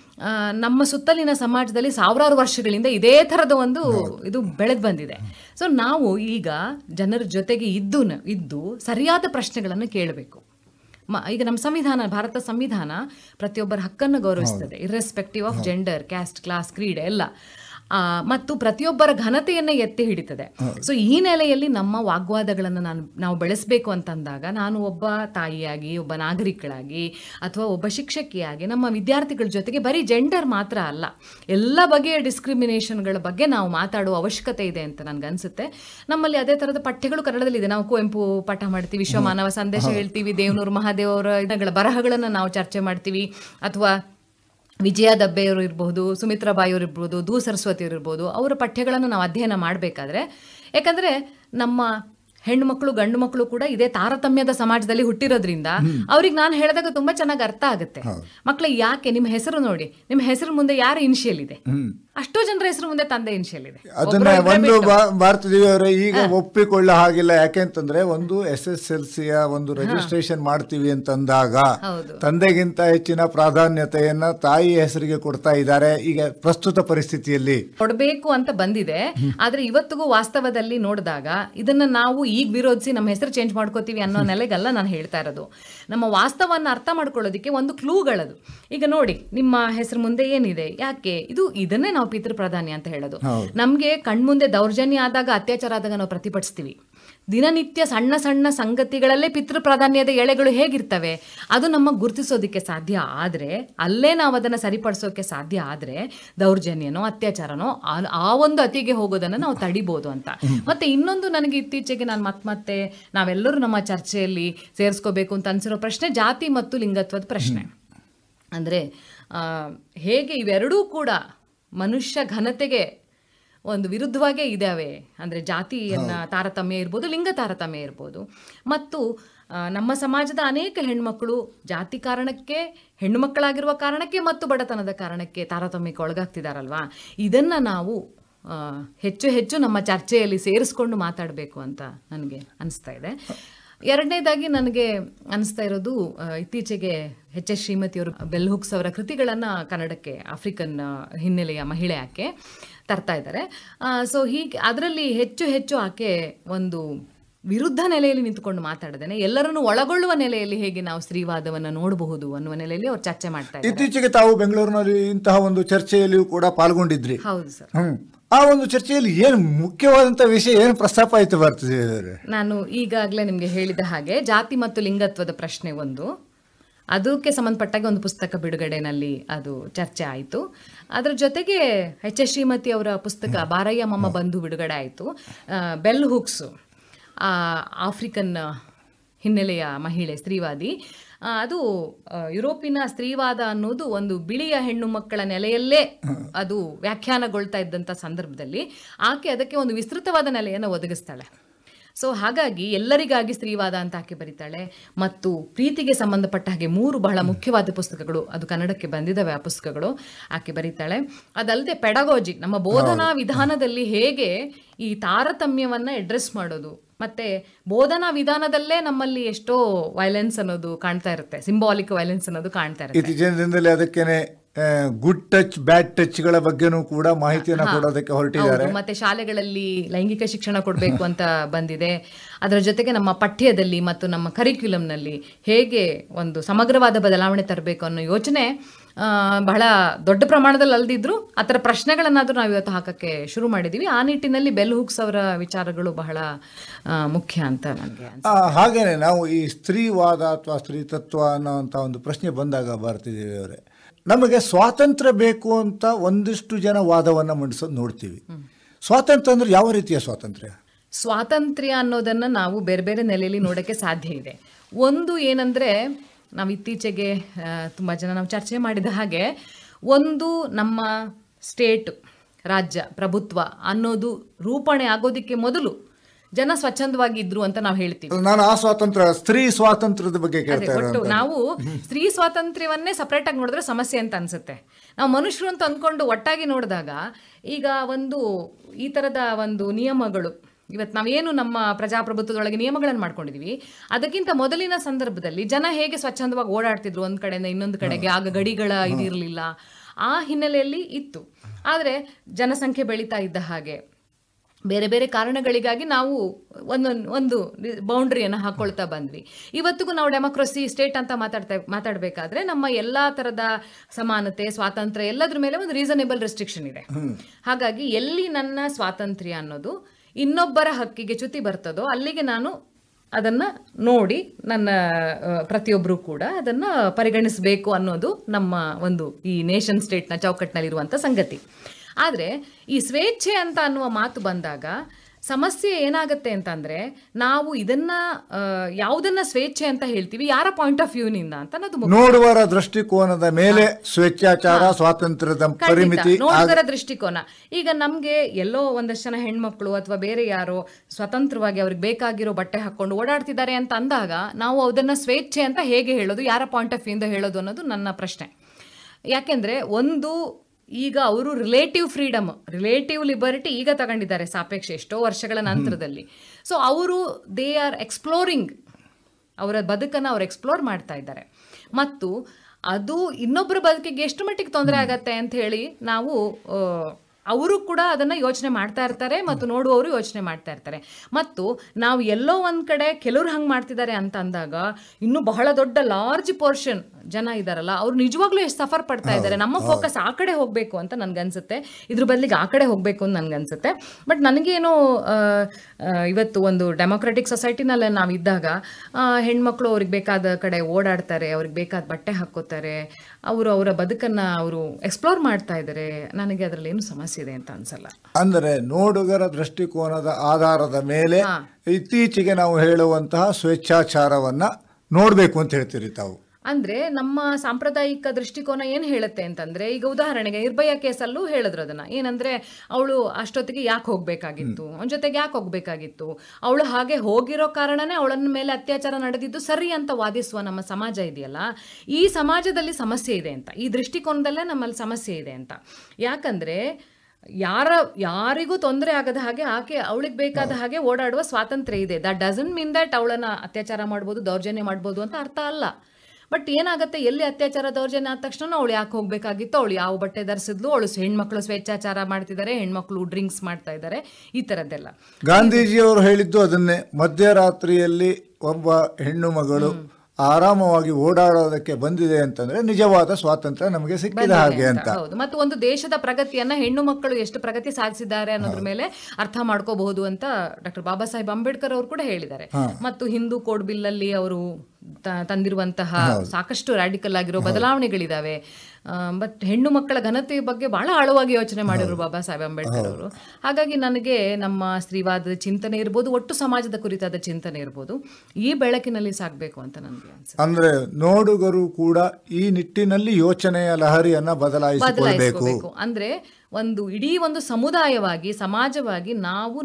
ನಮ್ಮ ಸುತ್ತಲಿನ ಸಮಾಜದಲ್ಲಿ ಸಾವಿರಾರು ವರ್ಷಗಳಿಂದ ಇದೇ ಥರದ ಒಂದು ಇದು ಬೆಳೆದು ಬಂದಿದೆ. ಸೊ ನಾವು ಈಗ ಜನರ ಜೊತೆಗೆ ಇದ್ದು ಸರಿಯಾದ ಪ್ರಶ್ನೆಗಳನ್ನು ಕೇಳಬೇಕು. ಈಗ ನಮ್ಮ ಸಂವಿಧಾನ, ಭಾರತ ಸಂವಿಧಾನ ಪ್ರತಿಯೊಬ್ಬರ ಹಕ್ಕನ್ನು ಗೌರವಿಸ್ತದೆ, irrespective of gender, caste, class, ಕ್ರೀಡೆ ಎಲ್ಲ, ಮತ್ತು ಪ್ರತಿಯೊಬ್ಬರ ಘನತೆಯನ್ನು ಎತ್ತಿ ಹಿಡಿತದೆ. ಸೊ ಈ ನೆಲೆಯಲ್ಲಿ ನಮ್ಮ ವಾಗ್ವಾದಗಳನ್ನು ನಾವು ಬೆಳೆಸಬೇಕು ಅಂತಂದಾಗ ನಾನು ಒಬ್ಬ ತಾಯಿಯಾಗಿ, ಒಬ್ಬ ನಾಗರಿಕಳಾಗಿ, ಅಥವಾ ಒಬ್ಬ ಶಿಕ್ಷಕಿಯಾಗಿ ನಮ್ಮ ವಿದ್ಯಾರ್ಥಿಗಳ ಜೊತೆಗೆ ಬರೀ ಜೆಂಡರ್ ಮಾತ್ರ ಅಲ್ಲ, ಎಲ್ಲ ಬಗೆಯ ಡಿಸ್ಕ್ರಿಮಿನೇಷನ್ಗಳ ಬಗ್ಗೆ ನಾವು ಮಾತಾಡುವ ಅವಶ್ಯಕತೆ ಇದೆ ಅಂತ ನನಗನ್ಸುತ್ತೆ. ನಮ್ಮಲ್ಲಿ ಅದೇ ಥರದ ಪಠ್ಯಗಳು ಕನ್ನಡದಲ್ಲಿದೆ. ನಾವು ಕುವೆಂಪು ಪಾಠ ಮಾಡ್ತೀವಿ, ವಿಶ್ವಮಾನವ ಸಂದೇಶ ಹೇಳ್ತೀವಿ, ದೇವನೂರು ಮಹಾದೇವರ ಬರಹಗಳನ್ನು ನಾವು ಚರ್ಚೆ ಮಾಡ್ತೀವಿ, ಅಥವಾ ವಿಜಯ ದಬ್ಬೆಯವರು ಇರ್ಬೋದು, ಸುಮಿತ್ರಾ ಬಾಯಿಯವರು ಇರ್ಬೋದು, ದೂ ಸರಸ್ವತಿಯವರು ಇರ್ಬೋದು, ಅವರ ಪಠ್ಯಗಳನ್ನು ನಾವು ಅಧ್ಯಯನ ಮಾಡಬೇಕಾದ್ರೆ, ಯಾಕಂದರೆ ನಮ್ಮ ಹೆಣ್ಣು ಗಂಡು ಮಕ್ಕಳು ಕೂಡ ಇದೇ ತಾರತಮ್ಯದ ಸಮಾಜದಲ್ಲಿ ಹುಟ್ಟಿರೋದ್ರಿಂದ ಅವ್ರಿಗೆ ನಾನು ಹೇಳಿದಾಗ ತುಂಬಾ ಚೆನ್ನಾಗಿ ಅರ್ಥ ಆಗುತ್ತೆ. ಮಕ್ಕಳು, ಯಾಕೆ ನಿಮ್ಮ ಹೆಸರು ನೋಡಿ, ನಿಮ್ಮ ಹೆಸರು ಮುಂದೆ ಯಾರ ಇನಿಷಿಯಲ್ ಇದೆ, ಅಷ್ಟೋ ಜನರ ಹೆಸರು ಮುಂದೆ ತಂದೆ ಇನಿಷಿಯಲ್ ಇದೆ. ಅದನ್ನ ಒಂದು ಭಾರತದೇವರೇ ಈಗ ಒಪ್ಪಿಕೊಳ್ಳ ಹಾಗಿಲ್ಲ. ಯಾಕೆಂತಂದ್ರೆ ಒಂದು SSLC ಒಂದು ರಿಜಿಸ್ಟ್ರೇಷನ್ ಮಾಡ್ತೀವಿ ಅಂತಂದಾಗ ತಂದೆಗಿಂತ ಹೆಚ್ಚಿನ ಪ್ರಾಧಾನ್ಯತೆಯನ್ನ ತಾಯಿ ಹೆಸರಿಗೆ ಕೊಡ್ತಾ ಇದ್ದಾರೆ ಈಗ ಪ್ರಸ್ತುತ ಪರಿಸ್ಥಿತಿಯಲ್ಲಿ. ಕೊಡಬೇಕು ಅಂತ ಬಂದಿದೆ, ಆದ್ರೆ ಇವತ್ತಿಗೂ ವಾಸ್ತವದಲ್ಲಿ ನೋಡಿದಾಗ ಇದನ್ನ ನಾವು ಈಗ ವಿರೋಧಿಸಿ ನಮ್ಮ ಹೆಸರು ಚೇಂಜ್ ಮಾಡ್ಕೋತೀವಿ ಅನ್ನೋ ನೆಲೆಗಲ್ಲ ನಾನು ಹೇಳ್ತಾ ಇರೋದು. ನಮ್ಮ ವಾಸ್ತವವನ್ನು ಅರ್ಥ ಮಾಡ್ಕೊಳ್ಳೋದಕ್ಕೆ ಒಂದು ಕ್ಲೂಗಳದು. ಈಗ ನೋಡಿ, ನಿಮ್ಮ ಹೆಸರು ಮುಂದೆ ಏನಿದೆ, ಯಾಕೆ ಇದನ್ನೇ ನಾವು ಪಿತೃ ಪ್ರಾಧಾನ್ಯ ಅಂತ ಹೇಳೋದು. ನಮ್ಗೆ ಕಣ್ಮುಂದೆ ದೌರ್ಜನ್ಯ ಆದಾಗ, ಅತ್ಯಾಚಾರ ಆದಾಗ ನಾವು ಪ್ರತಿಭಟಿಸ್ತೀವಿ. ದಿನನಿತ್ಯ ಸಣ್ಣ ಸಣ್ಣ ಸಂಗತಿಗಳಲ್ಲೇ ಪಿತೃ ಪ್ರಾಧಾನ್ಯದ ಎಳೆಗಳು ಹೇಗಿರ್ತವೆ ಅದು ನಮ್ಮ ಗುರುತಿಸೋದಕ್ಕೆ ಸಾಧ್ಯ ಆದರೆ, ಅಲ್ಲೇ ನಾವು ಅದನ್ನು ಸರಿಪಡಿಸೋಕೆ ಸಾಧ್ಯ ಆದರೆ, ದೌರ್ಜನ್ಯನೋ ಅತ್ಯಾಚಾರನೋ ಆ ಒಂದು ಅತಿಗೆ ಹೋಗೋದನ್ನು ನಾವು ತಡಿಬೋದು ಅಂತ. ಮತ್ತೆ ಇನ್ನೊಂದು ನನಗೆ ಇತ್ತೀಚೆಗೆ ನಾನು ಮತ್ತೆ ನಾವೆಲ್ಲರೂ ನಮ್ಮ ಚರ್ಚೆಯಲ್ಲಿ ಸೇರಿಸ್ಕೋಬೇಕು ಅಂತ ಅನ್ಸಿರೋ ಪ್ರಶ್ನೆ ಜಾತಿ ಮತ್ತು ಲಿಂಗತ್ವದ ಪ್ರಶ್ನೆ. ಅಂದರೆ ಹೇಗೆ ಇವೆರಡೂ ಕೂಡ ಮನುಷ್ಯ ಘನತೆಗೆ ಒಂದು ವಿರುದ್ಧವಾಗೇ ಇದ್ದಾವೆ. ಅಂದರೆ ಜಾತಿಯನ್ನ ತಾರತಮ್ಯ ಇರ್ಬೋದು, ಲಿಂಗ ತಾರತಮ್ಯ ಇರ್ಬೋದು. ಮತ್ತು ನಮ್ಮ ಸಮಾಜದ ಅನೇಕ ಹೆಣ್ಮಕ್ಳು ಜಾತಿ ಕಾರಣಕ್ಕೆ, ಹೆಣ್ಣು ಮಕ್ಕಳಾಗಿರುವ ಕಾರಣಕ್ಕೆ ಮತ್ತು ಬಡತನದ ಕಾರಣಕ್ಕೆ ತಾರತಮ್ಯಕ್ಕೆ ಒಳಗಾಗ್ತಿದಾರಲ್ವಾ. ಇದನ್ನು ನಾವು ಹೆಚ್ಚು ಹೆಚ್ಚು ನಮ್ಮ ಚರ್ಚೆಯಲ್ಲಿ ಸೇರಿಸ್ಕೊಂಡು ಮಾತಾಡಬೇಕು ಅಂತ ನನಗೆ ಅನಿಸ್ತಾ ಇದೆ. ಎರಡನೇದಾಗಿ ನನಗೆ ಅನಿಸ್ತಾ ಇರೋದು, ಇತ್ತೀಚೆಗೆ HS ಶ್ರೀಮತಿಯವರು ಬೆಲ್ ಹುಕ್ಸ್ ಅವರ ಕೃತಿಗಳನ್ನು ಕನ್ನಡಕ್ಕೆ, ಆಫ್ರಿಕನ್ ಹಿನ್ನೆಲೆಯ ಮಹಿಳೆ ಆಕೆ ತರ್ತಾ ಇದ್ದಾರೆ. ಸೊ ಹೀಗೆ ಅದರಲ್ಲಿ ಹೆಚ್ಚು ಹೆಚ್ಚು ಆಕೆ ಒಂದು ವಿರುದ್ಧ ನೆಲೆಯಲ್ಲಿ ನಿಂತುಕೊಂಡು ಮಾತಾಡದೇನೆ ಎಲ್ಲರನ್ನು ಒಳಗೊಳ್ಳುವ ನೆಲೆಯಲ್ಲಿ ಹೇಗೆ ನಾವು ಸ್ತ್ರೀವಾದವನ್ನು ನೋಡಬಹುದು ಅನ್ನುವ ನೆಲೆಯಲ್ಲಿ ಅವ್ರು ಚರ್ಚೆ ಮಾಡ್ತಾ ಇದ್ದಾರೆ. ಇತ್ತೀಚೆಗೆ ತಾವು ಬೆಂಗಳೂರಿನಲ್ಲಿ ಇಂತಹ ಒಂದು ಚರ್ಚೆಯಲ್ಲಿಯೂ ಕೂಡ ಪಾಲ್ಗೊಂಡಿದ್ರಿ. ಹೌದು ಸರ್. ಆ ಒಂದು ಚರ್ಚೆಯಲ್ಲಿ ಏನು ಮುಖ್ಯವಾದಂಥ ವಿಷಯ ಏನು ಪ್ರಸ್ತಾಪ ಆಯಿತು ಬರ್ತದೆ? ನಾನು ಈಗಾಗಲೇ ನಿಮಗೆ ಹೇಳಿದ ಹಾಗೆ ಜಾತಿ ಮತ್ತು ಲಿಂಗತ್ವದ ಪ್ರಶ್ನೆ ಒಂದು, ಅದಕ್ಕೆ ಸಂಬಂಧಪಟ್ಟಾಗ ಒಂದು ಪುಸ್ತಕ ಬಿಡುಗಡೆನಲ್ಲಿ ಅದು ಚರ್ಚೆ ಆಯಿತು. ಅದರ ಜೊತೆಗೆ HS ಶ್ರೀಮತಿ ಅವರ ಪುಸ್ತಕ ಬಾರಯ್ಯ ಮಮ್ಮ ಬಂಧು ಬಿಡುಗಡೆ ಆಯಿತು. ಬೆಲ್ ಹುಕ್ಸ್, ಆಫ್ರಿಕನ್ ಹಿನ್ನೆಲೆಯ ಮಹಿಳೆ ಸ್ತ್ರೀವಾದಿ, ಅದು ಯುರೋಪಿನ ಸ್ತ್ರೀವಾದ ಅನ್ನೋದು ಒಂದು ಬಿಳಿಯ ಹೆಣ್ಣು ಮಕ್ಕಳ ನೆಲೆಯಲ್ಲೇ ಅದು ವ್ಯಾಖ್ಯಾನಗೊಳ್ತಾ ಇದ್ದಂಥ ಸಂದರ್ಭದಲ್ಲಿ ಆಕೆ ಅದಕ್ಕೆ ಒಂದು ವಿಸ್ತೃತವಾದ ನೆಲೆಯನ್ನು ಒದಗಿಸ್ತಾಳೆ. ಸೊ ಹಾಗಾಗಿ ಎಲ್ಲರಿಗಾಗಿ ಸ್ತ್ರೀವಾದ ಅಂತ ಆಕೆ ಬರೀತಾಳೆ. ಮತ್ತು ಪ್ರೀತಿಗೆ ಸಂಬಂಧಪಟ್ಟ ಹಾಗೆ 3 ಬಹಳ ಮುಖ್ಯವಾದ ಪುಸ್ತಕಗಳು, ಅದು ಕನ್ನಡಕ್ಕೆ ಬಂದಿದ್ದಾವೆ, ಆ ಪುಸ್ತಕಗಳು ಆಕೆ ಬರೀತಾಳೆ. ಅದಲ್ಲದೆ ಪೆಡಗಾಜಿ, ನಮ್ಮ ಬೋಧನಾ ವಿಧಾನದಲ್ಲಿ ಹೇಗೆ ಈ ತಾರತಮ್ಯವನ್ನು ಅಡ್ರೆಸ್ ಮಾಡೋದು, ಮತ್ತೆ ಬೋಧನಾ ವಿಧಾನದಲ್ಲೇ ನಮ್ಮಲ್ಲಿ ಎಷ್ಟೋ ವೈಲೆನ್ಸ್ ಅನ್ನೋದು ಕಾಣ್ತಾ ಇರುತ್ತೆ, ಸಿಂಬಾಲಿಕ್ ವೈಲೆನ್ಸ್ ಅನ್ನೋದು ಕಾಣ್ತಾ ಇರುತ್ತೆ. ಇತ್ತೀಚಿನ ದಿನದಲ್ಲಿ ಅದಕ್ಕೇನೆ ಗುಡ್ ಟಚ್ ಬ್ಯಾಡ್ ಟಚ್ಗಳ ಬಗ್ಗೆನೂ ಕೂಡ ಮಾಹಿತಿಯನ್ನು ಕೊಡೋದಕ್ಕೆ ಹೊರಟಿದ್ದಾರೆ. ಮತ್ತೆ ಶಾಲೆಗಳಲ್ಲಿ ಲೈಂಗಿಕ ಶಿಕ್ಷಣ ಕೊಡಬೇಕು ಅಂತ ಬಂದಿದೆ. ಅದರ ಜೊತೆಗೆ ನಮ್ಮ ಪಠ್ಯದಲ್ಲಿ ಮತ್ತು ನಮ್ಮ ಕರಿಕ್ಯುಲಮ್ನಲ್ಲಿ ಹೇಗೆ ಒಂದು ಸಮಗ್ರವಾದ ಬದಲಾವಣೆ ತರಬೇಕು ಅನ್ನೋ ಯೋಚನೆ ಬಹಳ ದೊಡ್ಡ ಪ್ರಮಾಣದಲ್ಲಿ ಅಲ್ದಿದ್ರು ಆ ಥರ ಪ್ರಶ್ನೆಗಳನ್ನಾದರೂ ನಾವು ಇವತ್ತು ಹಾಕಕ್ಕೆ ಶುರು ಮಾಡಿದ್ದೀವಿ. ಆ ನಿಟ್ಟಿನಲ್ಲಿ ಬೆಲ್ ಹುಕ್ಸ್ ಅವರ ವಿಚಾರಗಳು ಬಹಳ ಮುಖ್ಯ ಅಂತ ನನಗೆ. ಹಾಗೇನೆ ನಾವು ಈ ಸ್ತ್ರೀವಾದ ಅಥವಾ ಸ್ತ್ರೀ ತತ್ವ ಅನ್ನೋಂಥ ಒಂದು ಪ್ರಶ್ನೆ ಬಂದಾಗ ಭಾರತೀದೇವಿ ಅವರೇ, ನಮಗೆ ಸ್ವಾತಂತ್ರ್ಯ ಬೇಕು ಅಂತ ಒಂದಿಷ್ಟು ಜನ ವಾದವನ್ನು ಮಂಡಿಸೋದು ನೋಡ್ತೀವಿ. ಸ್ವಾತಂತ್ರ್ಯ ಅಂದ್ರೆ ಯಾವ ರೀತಿಯ ಸ್ವಾತಂತ್ರ್ಯ? ಸ್ವಾತಂತ್ರ್ಯ ಅನ್ನೋದನ್ನು ನಾವು ಬೇರೆ ಬೇರೆ ನೆಲೆಯಲ್ಲಿ ನೋಡೋಕ್ಕೆ ಸಾಧ್ಯ ಇದೆ. ಒಂದು ಏನಂದರೆ, ನಾವು ಇತ್ತೀಚೆಗೆ ತುಂಬ ಜನ ನಾವು ಚರ್ಚೆ ಮಾಡಿದ ಹಾಗೆ, ಒಂದು ನಮ್ಮ ಸ್ಟೇಟ್, ರಾಜ್ಯ, ಪ್ರಭುತ್ವ ಅನ್ನೋದು ರೂಪಣೆ ಆಗೋದಕ್ಕೆ ಮೊದಲು ಜನ ಸ್ವಚ್ಛಂದವಾಗಿದ್ರು ಅಂತ ನಾವು ಹೇಳ್ತೀವಿ. ನಾನು ಆ ಸ್ವಾತಂತ್ರ್ಯ, ಸ್ತ್ರೀ ಸ್ವಾತಂತ್ರ್ಯದ ಬಗ್ಗೆ ಕೇಳ್ತಾ ಒಟ್ಟು ನಾವು ಸ್ತ್ರೀ ಸ್ವಾತಂತ್ರ್ಯವನ್ನೇ ಸಪರೇಟ್ ಆಗಿ ನೋಡಿದ್ರೆ ಸಮಸ್ಯೆ ಅಂತ ಅನ್ಸುತ್ತೆ. ನಾವು ಮನುಷ್ಯರು ಅಂತ ಅಂದ್ಕೊಂಡು ಒಟ್ಟಾಗಿ ನೋಡಿದಾಗ ಈಗ ಒಂದು ಈ ತರದ ಒಂದು ನಿಯಮಗಳು ಇವತ್ತು ನಾವೇನು ನಮ್ಮ ಪ್ರಜಾಪ್ರಭುತ್ವದೊಳಗೆ ನಿಯಮಗಳನ್ನು ಮಾಡ್ಕೊಂಡಿದೀವಿ, ಅದಕ್ಕಿಂತ ಮೊದಲಿನ ಸಂದರ್ಭದಲ್ಲಿ ಜನ ಹೇಗೆ ಸ್ವಚ್ಛಂದವಾಗಿ ಓಡಾಡ್ತಿದ್ರು ಒಂದ್ ಕಡೆಯಿಂದ ಇನ್ನೊಂದು ಕಡೆಗೆ, ಆಗ ಗಡಿಗಳ ಇದಿರಲಿಲ್ಲ, ಆ ಹಿನ್ನೆಲೆಯಲ್ಲಿ ಇತ್ತು. ಆದರೆ ಜನಸಂಖ್ಯೆ ಬೆಳೀತಾ ಇದ್ದ ಹಾಗೆ ಬೇರೆ ಬೇರೆ ಕಾರಣಗಳಿಗಾಗಿ ನಾವು ಒಂದು ಬೌಂಡ್ರಿಯನ್ನು ಹಾಕೊಳ್ತಾ ಬಂದ್ವಿ. ಇವತ್ತಿಗೂ ನಾವು ಡೆಮೋಕ್ರಸಿ ಸ್ಟೇಟ್ ಅಂತ ಮಾತಾಡಬೇಕಾದ್ರೆ ನಮ್ಮ ಎಲ್ಲಾ ತರದ ಸಮಾನತೆ, ಸ್ವಾತಂತ್ರ್ಯ ಎಲ್ಲದ್ರ ಮೇಲೆ ಒಂದು ರೀಸನೇಬಲ್ ರೆಸ್ಟ್ರಿಕ್ಷನ್ ಇದೆ. ಹಾಗಾಗಿ ಎಲ್ಲಿ ನನ್ನ ಸ್ವಾತಂತ್ರ್ಯ ಅನ್ನೋದು ಇನ್ನೊಬ್ಬರ ಹಕ್ಕಿಗೆ ಚ್ಯುತಿ ಬರ್ತದೋ ಅಲ್ಲಿಗೆ ನಾನು ಅದನ್ನ ನೋಡಿ ನನ್ನ ಪ್ರತಿಯೊಬ್ಬರು ಕೂಡ ಅದನ್ನ ಪರಿಗಣಿಸಬೇಕು ಅನ್ನೋದು ನಮ್ಮ ಒಂದು ಈ ನೇಷನ್ ಸ್ಟೇಟ್ನ ಚೌಕಟ್ಟಿನಲ್ಲಿರುವಂಥ ಸಂಗತಿ. ಆದರೆ ಈ ಸ್ವೇಚ್ಛೆ ಅಂತ ಅನ್ನುವ ಮಾತು ಬಂದಾಗ ಸಮಸ್ಯೆ ಏನಾಗುತ್ತೆ ಅಂತಂದ್ರೆ, ನಾವು ಇದನ್ನ ಯಾವುದನ್ನ ಸ್ವೇಚ್ಛೆ ಅಂತ ಹೇಳ್ತೀವಿ, ಯಾರ ಪಾಯಿಂಟ್ ಆಫ್ ವ್ಯೂನಿಂದ ಅಂತ ಅನ್ನೋದು ನೋಡುವರ ದೃಷ್ಟಿಕೋನದ ಮೇಲೆ ಸ್ವೇಚ್ಛಾಚಾರ, ಸ್ವಾತಂತ್ರ್ಯದ ಪರಿಮಿತಿ, ನೋಡುಗರ ದೃಷ್ಟಿಕೋನ. ಈಗ ನಮ್ಗೆ ಎಲ್ಲೋ ಒಂದಷ್ಟು ಜನ ಹೆಣ್ಮಕ್ಳು ಅಥವಾ ಬೇರೆ ಯಾರೋ ಸ್ವತಂತ್ರವಾಗಿ ಅವ್ರಿಗೆ ಬೇಕಾಗಿರೋ ಬಟ್ಟೆ ಹಾಕೊಂಡು ಓಡಾಡ್ತಿದ್ದಾರೆ ಅಂತ ಅಂದಾಗ ನಾವು ಅದನ್ನ ಸ್ವೇಚ್ಛೆ ಅಂತ ಹೇಗೆ ಹೇಳೋದು, ಯಾರ ಪಾಯಿಂಟ್ ಆಫ್ ವ್ಯೂ ಇಂದ ಹೇಳೋದು ಅನ್ನೋದು ನನ್ನ ಪ್ರಶ್ನೆ. ಯಾಕೆಂದ್ರೆ ಒಂದು ಈಗ ಅವರು ರಿಲೇಟಿವ್ ಫ್ರೀಡಮ್, ರಿಲೇಟಿವ್ ಲಿಬರ್ಟಿ ಈಗ ತಗೊಂಡಿದ್ದಾರೆ ಸಾಪೇಕ್ಷ ಎಷ್ಟೋ ವರ್ಷಗಳ ನಂತರದಲ್ಲಿ. ಸೊ ಅವರು ದೇ ಆರ್ ಎಕ್ಸ್ಪ್ಲೋರಿಂಗ್, ಅವರ ಬದುಕನ್ನು ಅವ್ರು ಎಕ್ಸ್ಪ್ಲೋರ್ ಮಾಡ್ತಾ ಇದ್ದಾರೆ. ಮತ್ತು ಅದು ಇನ್ನೊಬ್ಬರ ಬದುಕಿಗೆ ಎಷ್ಟು ಮಟ್ಟಿಗೆ ತೊಂದರೆ ಆಗತ್ತೆ ಅಂತ ಹೇಳಿ ನಾವು ಅವರು ಕೂಡ ಅದನ್ನು ಯೋಚನೆ ಮಾಡ್ತಾ ಇರ್ತಾರೆ ಮತ್ತು ನೋಡುವವರು ಯೋಚನೆ ಮಾಡ್ತಾ ಇರ್ತಾರೆ. ಮತ್ತು ನಾವು ಎಲ್ಲೋ ಒಂದು ಕಡೆ ಕೆಲವ್ರು ಹಂಗೆ ಮಾಡ್ತಿದ್ದಾರೆ ಅಂತ ಅಂದಾಗ ಇನ್ನೂ ಬಹಳ ದೊಡ್ಡ ಲಾರ್ಜ್ ಪೋರ್ಷನ್ ಜನ ಇದ್ದಾರಲ್ಲ, ಅವ್ರು ನಿಜವಾಗ್ಲೂ ಎಷ್ಟು ಸಫರ್ ಪಡ್ತಾ ಇದ್ದಾರೆ. ನಮ್ಮ ಫೋಕಸ್ ಆ ಕಡೆ ಹೋಗಬೇಕು ಅಂತ ನನ್ಗನ್ಸುತ್ತೆ, ಇದ್ರ ಬದಲಿಗೆ ಆ ಕಡೆ ಹೋಗಬೇಕು ಅಂತ ನನ್ಗನ್ಸುತ್ತೆ. ಬಟ್ ನನಗೇನು ಇವತ್ತು ಒಂದು ಡೆಮೊಕ್ರೆಟಿಕ್ ಸೊಸೈಟಿನಲ್ಲೇ ನಾವು ಇದ್ದಾಗ ಹೆಣ್ಮಕ್ಳು ಅವ್ರಿಗೆ ಬೇಕಾದ ಕಡೆ ಓಡಾಡ್ತಾರೆ, ಅವ್ರಿಗೆ ಬೇಕಾದ ಬಟ್ಟೆ ಹಾಕೋತಾರೆ, ಅವರು ಅವರ ಬದುಕನ್ನು ಅವರು ಎಕ್ಸ್ಪ್ಲೋರ್ ಮಾಡ್ತಾ ಇದ್ದಾರೆ. ನನಗೆ ಅದರಲ್ಲಿ ಏನು ಸಮಸ್ಯೆ ಇದೆ ಅಂತ ಅನ್ಸಲ್ಲ. ಅಂದರೆ ನೋಡುಗರ ದೃಷ್ಟಿಕೋನದ ಆಧಾರದ ಮೇಲೆ ಇತ್ತೀಚೆಗೆ ನಾವು ಹೇಳುವಂತಹ ಸ್ವೇಚ್ಛಾಚಾರವನ್ನ ನೋಡಬೇಕು ಅಂತ ಹೇಳ್ತೀರಿ ತಾವು? ಅಂದ್ರೆ ನಮ್ಮ ಸಾಂಪ್ರದಾಯಿಕ ದೃಷ್ಟಿಕೋನ ಏನ್ ಹೇಳುತ್ತೆ ಅಂತಂದ್ರೆ, ಈಗ ಉದಾಹರಣೆಗೆ ನಿರ್ಭಯ ಕೇಸಲ್ಲೂ ಹೇಳಿದ್ರು ಅದನ್ನ, ಏನಂದ್ರೆ ಅವಳು ಅಷ್ಟೊತ್ತಿಗೆ ಯಾಕೆ ಹೋಗ್ಬೇಕಾಗಿತ್ತು, ಅವನ ಜೊತೆಗೆ ಯಾಕೆ ಹೋಗ್ಬೇಕಾಗಿತ್ತು, ಅವಳು ಹಾಗೆ ಹೋಗಿರೋ ಕಾರಣನೇ ಅವಳನ್ನ ಮೇಲೆ ಅತ್ಯಾಚಾರ ನಡೆದಿದ್ದು ಸರಿ ಅಂತ ವಾದಿಸುವ ನಮ್ಮ ಸಮಾಜ ಇದೆಯಲ್ಲ, ಈ ಸಮಾಜದಲ್ಲಿ ಸಮಸ್ಯೆ ಇದೆ ಅಂತ, ಈ ದೃಷ್ಟಿಕೋನದಲ್ಲೇ ನಮ್ಮಲ್ಲಿ ಸಮಸ್ಯೆ ಇದೆ ಅಂತ. ಯಾಕಂದ್ರೆ ಯಾರಿಗೂ ತೊಂದರೆ ಆಗದ ಹಾಗೆ ಆಕೆ ಅವಳಿಗೆ ಬೇಕಾದ ಹಾಗೆ ಓಡಾಡುವ ಸ್ವಾತಂತ್ರ್ಯ ಇದೆ. ದಟ್ ಡಸಂಟ್ ಮೀನ್ ದಟ್ ಅವಳನ್ನ ಅತ್ಯಾಚಾರ ಮಾಡ್ಬೋದು, ದೌರ್ಜನ್ಯ ಮಾಡ್ಬೋದು ಅಂತ ಅರ್ಥ ಅಲ್ಲ. ಬಟ್ ಏನಾಗುತ್ತೆ, ಎಲ್ಲಿ ಅತ್ಯಾಚಾರ ದೌರ್ಜನ್ಯ ಆದ ತಕ್ಷಣ ಅವಳು ಯಾಕೆ ಹೋಗ್ಬೇಕಾಗಿತ್ತು, ಅವಳು ಯಾವ ಬಟ್ಟೆ ಧರಿಸಿದ್ಲು, ಅವಳು ಹೆಣ್ಮಕ್ಳು ಸ್ವೇಚ್ಛಾಚಾರ ಮಾಡ್ತಿದ್ದಾರೆ, ಹೆಣ್ಮಕ್ಳು ಡ್ರಿಂಕ್ಸ್ ಮಾಡ್ತಾ ಇದ್ದಾರೆ, ಈ ಥರದ್ದೆಲ್ಲ. ಗಾಂಧೀಜಿಯವರು ಹೇಳಿದ್ದು ಅದನ್ನೇ, ಮಧ್ಯರಾತ್ರಿಯಲ್ಲಿ ಒಬ್ಬ ಹೆಣ್ಣು ಮಗಳು ಆರಾಮವಾಗಿ ಓಡಾಡೋದಕ್ಕೆ ಬಂದಿದೆ ಅಂತಂದ್ರೆ ನಿಜವಾದ ಸ್ವಾತಂತ್ರ್ಯ ನಮಗೆ ಸಿಕ್ಕಿದ ಹಾಗೆ ಅಂತ. ಹೌದು. ಮತ್ತು ಒಂದು ದೇಶದ ಪ್ರಗತಿಯನ್ನ ಹೆಣ್ಣು ಮಕ್ಕಳು ಎಷ್ಟು ಪ್ರಗತಿ ಸಾಧಿಸಿದ್ದಾರೆ ಅನ್ನೋದ್ರ ಮೇಲೆ ಅರ್ಥ ಮಾಡ್ಕೋಬಹುದು ಅಂತ ಡಾಕ್ಟರ್ ಬಾಬಾ ಸಾಹೇಬ್ ಅಂಬೇಡ್ಕರ್ ಅವರು ಕೂಡ ಹೇಳಿದ್ದಾರೆ. ಮತ್ತು ಹಿಂದೂ ಕೋಡ್ ಬಿಲ್ ಅಲ್ಲಿ ಅವರು ತಂದಿರುವಂತಹ ಸಾಕಷ್ಟು ರಾಡಿಕಲ್ ಆಗಿರೋ ಬದಲಾವಣೆಗಳಿದಾವೆ. ಬಟ್ ಹೆಣ್ಣು ಮಕ್ಕಳ ಘನತೆಯ ಬಗ್ಗೆ ಬಹಳ ಆಳವಾಗಿ ಯೋಚನೆ ಮಾಡಿದ್ರು ಬಾಬಾ ಸಾಹೇಬ್ ಅಂಬೇಡ್ಕರ್ ಅವರು. ಹಾಗಾಗಿ ನನಗೆ ನಮ್ಮ ಸ್ತ್ರೀವಾದದ ಚಿಂತನೆ ಇರ್ಬೋದು, ಒಟ್ಟು ಸಮಾಜದ ಕುರಿತಾದ ಚಿಂತನೆ ಇರ್ಬೋದು, ಈ ಬೆಳಕಿನಲ್ಲಿ ಸಾಗಬೇಕು ಅಂತ ನನಗೆ ಅನ್ಸುತ್ತೆ. ಅಂದ್ರೆ ನೋಡುಗರು ಕೂಡ ಈ ನಿಟ್ಟಿನಲ್ಲಿ ಯೋಚನೆಯ ಲಹರಿಯನ್ನ ಬದಲಾಯಿಸಬೇಕು. ಅಂದ್ರೆ ಒಂದು ಇಡೀ ಒಂದು ಸಮುದಾಯವಾಗಿ, ಸಮಾಜವಾಗಿ ನಾವು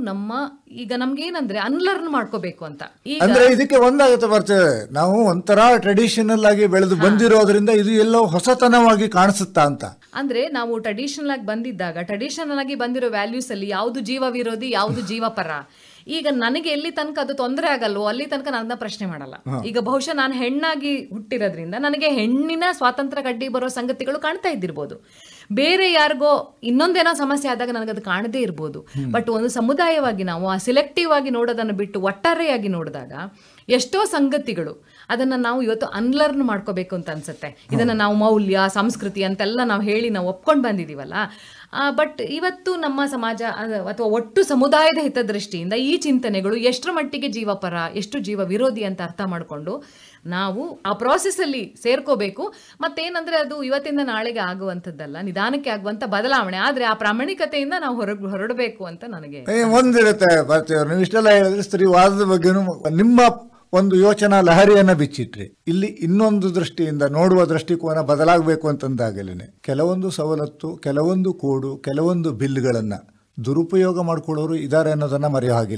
ಈಗ ನಮ್ಗೇನಂದ್ರೆ ಅನ್ಲರ್ನ್ ಮಾಡ್ಕೋಬೇಕು ಅಂತ. ಅಂದ್ರೆ ಇದಕ್ಕೆ ಒಂದಾಗುತ್ತೆ ಬರ್ತದೆ, ನಾವು ಒಂಥರ ಟ್ರೆಡಿಷನಲ್ ಆಗಿ ಬೆಳೆದು ಬಂದಿರೋದ್ರಿಂದ ಇದು ಎಲ್ಲೋ ಹೊಸತನವಾಗಿ ಕಾಣಿಸುತ್ತಾ ಅಂತ. ಅಂದ್ರೆ ನಾವು ಟ್ರೆಡಿಷನಲ್ ಆಗಿ ಬಂದಿದ್ದಾಗ, ಟ್ರೆಡಿಷನಲ್ ಆಗಿ ಬಂದಿರೋ ವ್ಯಾಲ್ಯೂಸ್ ಅಲ್ಲಿ ಯಾವುದು ಜೀವ ವಿರೋಧಿ, ಯಾವುದು ಜೀವ ಪರ. ಈಗ ನನಗೆ ಎಲ್ಲಿ ತನಕ ಅದು ತೊಂದರೆ ಆಗಲ್ವೋ ಅಲ್ಲಿ ತನಕ ನನ್ನ ಪ್ರಶ್ನೆ ಮಾಡಲ್ಲ. ಈಗ ಬಹುಶಃ ನಾನು ಹೆಣ್ಣಾಗಿ ಹುಟ್ಟಿರೋದ್ರಿಂದ ನನಗೆ ಹೆಣ್ಣಿನ ಸ್ವಾತಂತ್ರ್ಯ ಗಡ್ಡಿ ಬರೋ ಸಂಗತಿಗಳು ಕಾಣ್ತಾ ಇದ್ದಿರ್ಬೋದು. ಬೇರೆ ಯಾರಿಗೋ ಇನ್ನೊಂದೇನೋ ಸಮಸ್ಯೆ ಆದಾಗ ನನಗದು ಕಾಣದೇ ಇರ್ಬೋದು. ಬಟ್ ಒಂದು ಸಮುದಾಯವಾಗಿ ನಾವು ಆ ಸಿಲೆಕ್ಟಿವ್ ಆಗಿ ನೋಡೋದನ್ನು ಬಿಟ್ಟು ಒಟ್ಟಾರೆಯಾಗಿ ನೋಡಿದಾಗ ಎಷ್ಟೋ ಸಂಗತಿಗಳು ಅದನ್ನು ನಾವು ಇವತ್ತು ಅನ್ಲರ್ನ್ ಮಾಡ್ಕೋಬೇಕು ಅಂತ ಅನ್ಸುತ್ತೆ. ಇದನ್ನು ನಾವು ಮೌಲ್ಯ, ಸಂಸ್ಕೃತಿ ಅಂತೆಲ್ಲ ನಾವು ಹೇಳಿ ನಾವು ಒಪ್ಕೊಂಡು ಬಂದಿದ್ದೀವಲ್ಲ. ಬಟ್ ಇವತ್ತು ನಮ್ಮ ಸಮಾಜ ಅಥವಾ ಒಟ್ಟು ಸಮುದಾಯದ ಹಿತದೃಷ್ಟಿಯಿಂದ ಈ ಚಿಂತನೆಗಳು ಎಷ್ಟರ ಮಟ್ಟಿಗೆ ಜೀವಪರ, ಎಷ್ಟು ಜೀವ ವಿರೋಧಿ ಅಂತ ಅರ್ಥ ಮಾಡಿಕೊಂಡು ನಾವು ಆ ಪ್ರಾಸೆಸ್ಸಲ್ಲಿ ಸೇರ್ಕೋಬೇಕು. ಮತ್ತೇನಂದ್ರೆ ಅದು ಇವತ್ತಿಂದ ನಾಳೆಗೆ ಆಗುವಂಥದ್ದಲ್ಲ, ನಿಧಾನಕ್ಕೆ ಆಗುವಂಥ ಬದಲಾವಣೆ. ಆದರೆ ಆ ಪ್ರಾಮಾಣಿಕತೆಯಿಂದ ನಾವು ಹೊರಡಬೇಕು ಅಂತ ನನಗೆ ಒಂದಿರುತ್ತೆ. ಬರ್ತೀವಿ ನೀವು ಇಷ್ಟೆಲ್ಲ ಹೇಳಿದ್ರೆ ಸ್ತ್ರೀವಾದದ ಬಗ್ಗೆನೂ ನಿಮ್ಮ ಒಂದು ಯೋಚನಾ ಲಹರಿಯನ್ನ ಬಿಚ್ಚಿಟ್ರಿ. ಇಲ್ಲಿ ಇನ್ನೊಂದು ದೃಷ್ಟಿಯಿಂದ ನೋಡುವ ದೃಷ್ಟಿಕೋನ ಬದಲಾಗಬೇಕು ಅಂತಂದಾಗಲೇ ಕೆಲವೊಂದು ಸವಲತ್ತು, ಕೆಲವೊಂದು ಕೋಡು, ಕೆಲವೊಂದು ಬಿಲ್ಗಳನ್ನ ದುರುಪಯೋಗ ಮಾಡ್ಕೊಳ್ಳೋರು ಇದ್ದಾರೆ ಅನ್ನೋದನ್ನ ಮರೆಯೋ ಹಾಗಿಲ್ಲ.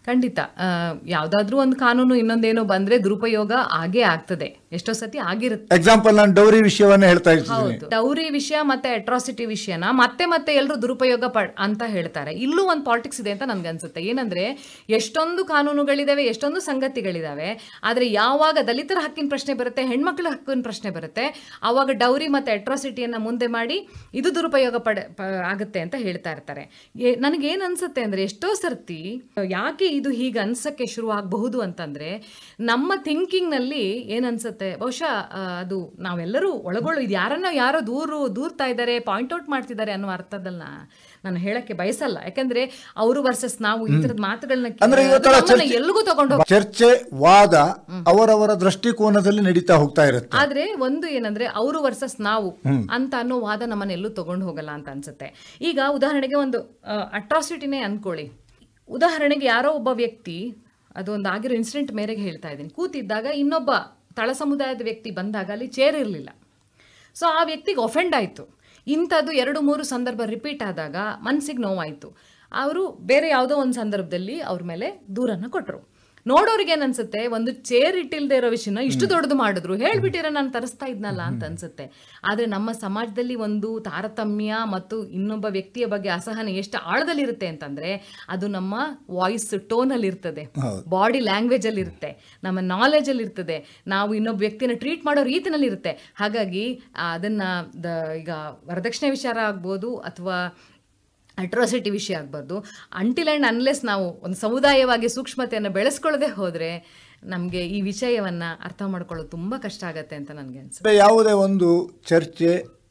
ಖಂಡಿತ. ಯಾವ್ದಾದ್ರೂ ಒಂದು ಕಾನೂನು ಇನ್ನೊಂದೇನೋ ಬಂದ್ರೆ ದುರುಪಯೋಗ ಆಗೇ ಆಗ್ತದೆ, ಎಷ್ಟೋ ಸತಿ ಆಗಿರುತ್ತೆ. ಎಕ್ಸಾಂಪಲ್, ನಾನು ಡೌರಿ ವಿಷಯವನ್ನ ಹೇಳ್ತಾ ಇದ್ದೀನಿ. ಹೌದು, ಡೌರಿ ವಿಷಯ ಮತ್ತೆ ಅಟ್ರಾಸಿಟಿ ವಿಷಯನ ಮತ್ತೆ ಎಲ್ಲರೂ ದುರುಪಯೋಗ ಅಂತ ಹೇಳ್ತಾರೆ. ಇಲ್ಲೂ ಒಂದು ಪಾಲಿಟಿಕ್ಸ್ ಇದೆ ಅಂತ ನನ್ಗನ್ಸುತ್ತೆ. ಏನಂದ್ರೆ ಎಷ್ಟೊಂದು ಕಾನೂನುಗಳಿದಾವೆ, ಎಷ್ಟೊಂದು ಸಂಗತಿಗಳಿದಾವೆ, ಆದ್ರೆ ಯಾವಾಗ ದಲಿತರ ಹಕ್ಕಿನ ಪ್ರಶ್ನೆ ಬರುತ್ತೆ, ಹೆಣ್ಮಕ್ಳ ಹಕ್ಕಿನ ಪ್ರಶ್ನೆ ಬರುತ್ತೆ, ಆವಾಗ ಡೌರಿ ಮತ್ತೆ ಅಟ್ರಾಸಿಟಿಯನ್ನ ಮುಂದೆ ಮಾಡಿ ಇದು ದುರುಪಯೋಗ ಆಗುತ್ತೆ ಅಂತ ಹೇಳ್ತಾ ಇರ್ತಾರೆ. ನನಗೇನ್ ಅನ್ಸುತ್ತೆ ಅಂದ್ರೆ, ಎಷ್ಟೋ ಸರ್ತಿ ಯಾಕೆ ಇದು ಹೀಗೆ ಅನ್ಸಕ್ಕೆ ಶುರು ಆಗಬಹುದು ಅಂತಂದ್ರೆ, ನಮ್ಮ ಥಿಂಕಿಂಗ್ ನಲ್ಲಿ ಏನ್ ಅನ್ಸುತ್ತೆ, ಬಹುಶಃ ಅದು ನಾವೆಲ್ಲರೂ ಇದು ಯಾರೋ ದೂರ್ತಾ ಇದ್ದಾರೆ, ಪಾಯಿಂಟ್ ಔಟ್ ಮಾಡ್ತಿದ್ದಾರೆ ಅನ್ನೋ ಅರ್ಥದಲ್ಲ ನಾನು ಹೇಳಕ್ಕೆ ಬಯಸಲ್ಲ. ಯಾಕಂದ್ರೆ ಅವರು ವರ್ಸಸ್ ನಾವು ಈ ತರದ ಮಾತುಗಳನ್ನ ಎಲ್ಲಿಗೂ ತಗೊಂಡು ಚರ್ಚೆ, ವಾದ ಅವರವರ ದೃಷ್ಟಿಕೋನದಲ್ಲಿ ನಡೀತಾ ಹೋಗ್ತಾ ಇರುತ್ತೆ. ಆದ್ರೆ ಒಂದು ಏನಂದ್ರೆ, ಅವರು ವರ್ಸಸ್ ನಾವು ಅಂತ ಅನ್ನೋ ವಾದ ನಮ್ಮನ್ನ ಎಲ್ಲೂ ತಗೊಂಡು ಹೋಗಲ್ಲ ಅಂತ ಅನ್ಸುತ್ತೆ. ಈಗ ಉದಾಹರಣೆಗೆ ಒಂದು ಅಟ್ರಾಸಿಟಿನೇ ಅನ್ಕೊಳ್ಳಿ. ಉದಾಹರಣೆಗೆ ಯಾರೋ ಒಬ್ಬ ವ್ಯಕ್ತಿ, ಅದೊಂದು ಆಗಿರೋ ಇನ್ಸಿಡೆಂಟ್ ಮೇರೆಗೆ ಹೇಳ್ತಾ ಇದ್ದೀನಿ, ಕೂತಿದ್ದಾಗ ಇನ್ನೊಬ್ಬ ತಳ ಸಮುದಾಯದ ವ್ಯಕ್ತಿ ಬಂದಾಗ ಅಲ್ಲಿ ಚೇರ್ ಇರಲಿಲ್ಲ. ಸೊ ಆ ವ್ಯಕ್ತಿಗೆ ಒಫೆಂಡ್ ಆಯಿತು. ಇಂಥದ್ದು 2-3 ಸಂದರ್ಭ ರಿಪೀಟ್ ಆದಾಗ ಮನಸ್ಸಿಗೆ ನೋವಾಯಿತು. ಅವರು ಬೇರೆ ಯಾವುದೋ ಒಂದು ಸಂದರ್ಭದಲ್ಲಿ ಅವ್ರ ಮೇಲೆ ದೂರನ್ನು ಕೊಟ್ಟರು. ನೋಡೋರಿಗೆ ಏನನ್ಸುತ್ತೆ, ಒಂದು ಚೇರ್ ಇಟ್ಟಿಲ್ದೇ ಇರೋ ವಿಷಯನ ಇಷ್ಟು ದೊಡ್ಡದು ಮಾಡಿದ್ರು, ಹೇಳ್ಬಿಟ್ಟಿರ ನಾನು ತರಿಸ್ತಾ ಇದ್ನಲ್ಲ ಅಂತ ಅನ್ಸುತ್ತೆ. ಆದ್ರೆ ನಮ್ಮ ಸಮಾಜದಲ್ಲಿ ಒಂದು ತಾರತಮ್ಯ ಮತ್ತು ಇನ್ನೊಬ್ಬ ವ್ಯಕ್ತಿಯ ಬಗ್ಗೆ ಅಸಹನೆ ಎಷ್ಟು ಆಳದಲ್ಲಿರುತ್ತೆ ಅಂತಂದ್ರೆ, ಅದು ನಮ್ಮ ವಾಯ್ಸ್ ಟೋನಲ್ಲಿ ಇರ್ತದೆ, ಬಾಡಿ ಲ್ಯಾಂಗ್ವೇಜ್ ಅಲ್ಲಿ ಇರುತ್ತೆ, ನಮ್ಮ ನಾಲೆಜ್ ಅಲ್ಲಿ ಇರ್ತದೆ, ನಾವು ಇನ್ನೊಬ್ಬ ವ್ಯಕ್ತಿನ ಟ್ರೀಟ್ ಮಾಡೋ ರೀತಿನಲ್ಲಿ ಇರುತ್ತೆ. ಹಾಗಾಗಿ ಅದನ್ನ ಈಗ ವರದಕ್ಷಿಣೆ ವಿಚಾರ ಆಗ್ಬೋದು ಅಥವಾ ಅಟ್ರಾಸಿಟಿ ವಿಷಯ ಆಗಬಾರ್ದು, ಅಂಟಿಲ್ ಆ್ಯಂಡ್ ಅನ್ಲೆಸ್ ನಾವು ಒಂದು ಸಮುದಾಯವಾಗಿ ಸೂಕ್ಷ್ಮತೆಯನ್ನು ಬೆಳೆಸ್ಕೊಳ್ಳದೆ ಹೋದರೆ ನಮಗೆ ಈ ವಿಷಯವನ್ನು ಅರ್ಥ ಮಾಡ್ಕೊಳ್ಳೋದು ತುಂಬ ಕಷ್ಟ ಆಗುತ್ತೆ ಅಂತ ನನಗೆ ಅನಿಸುತ್ತೆ. ಯಾವುದೇ ಒಂದು ಚರ್ಚೆ,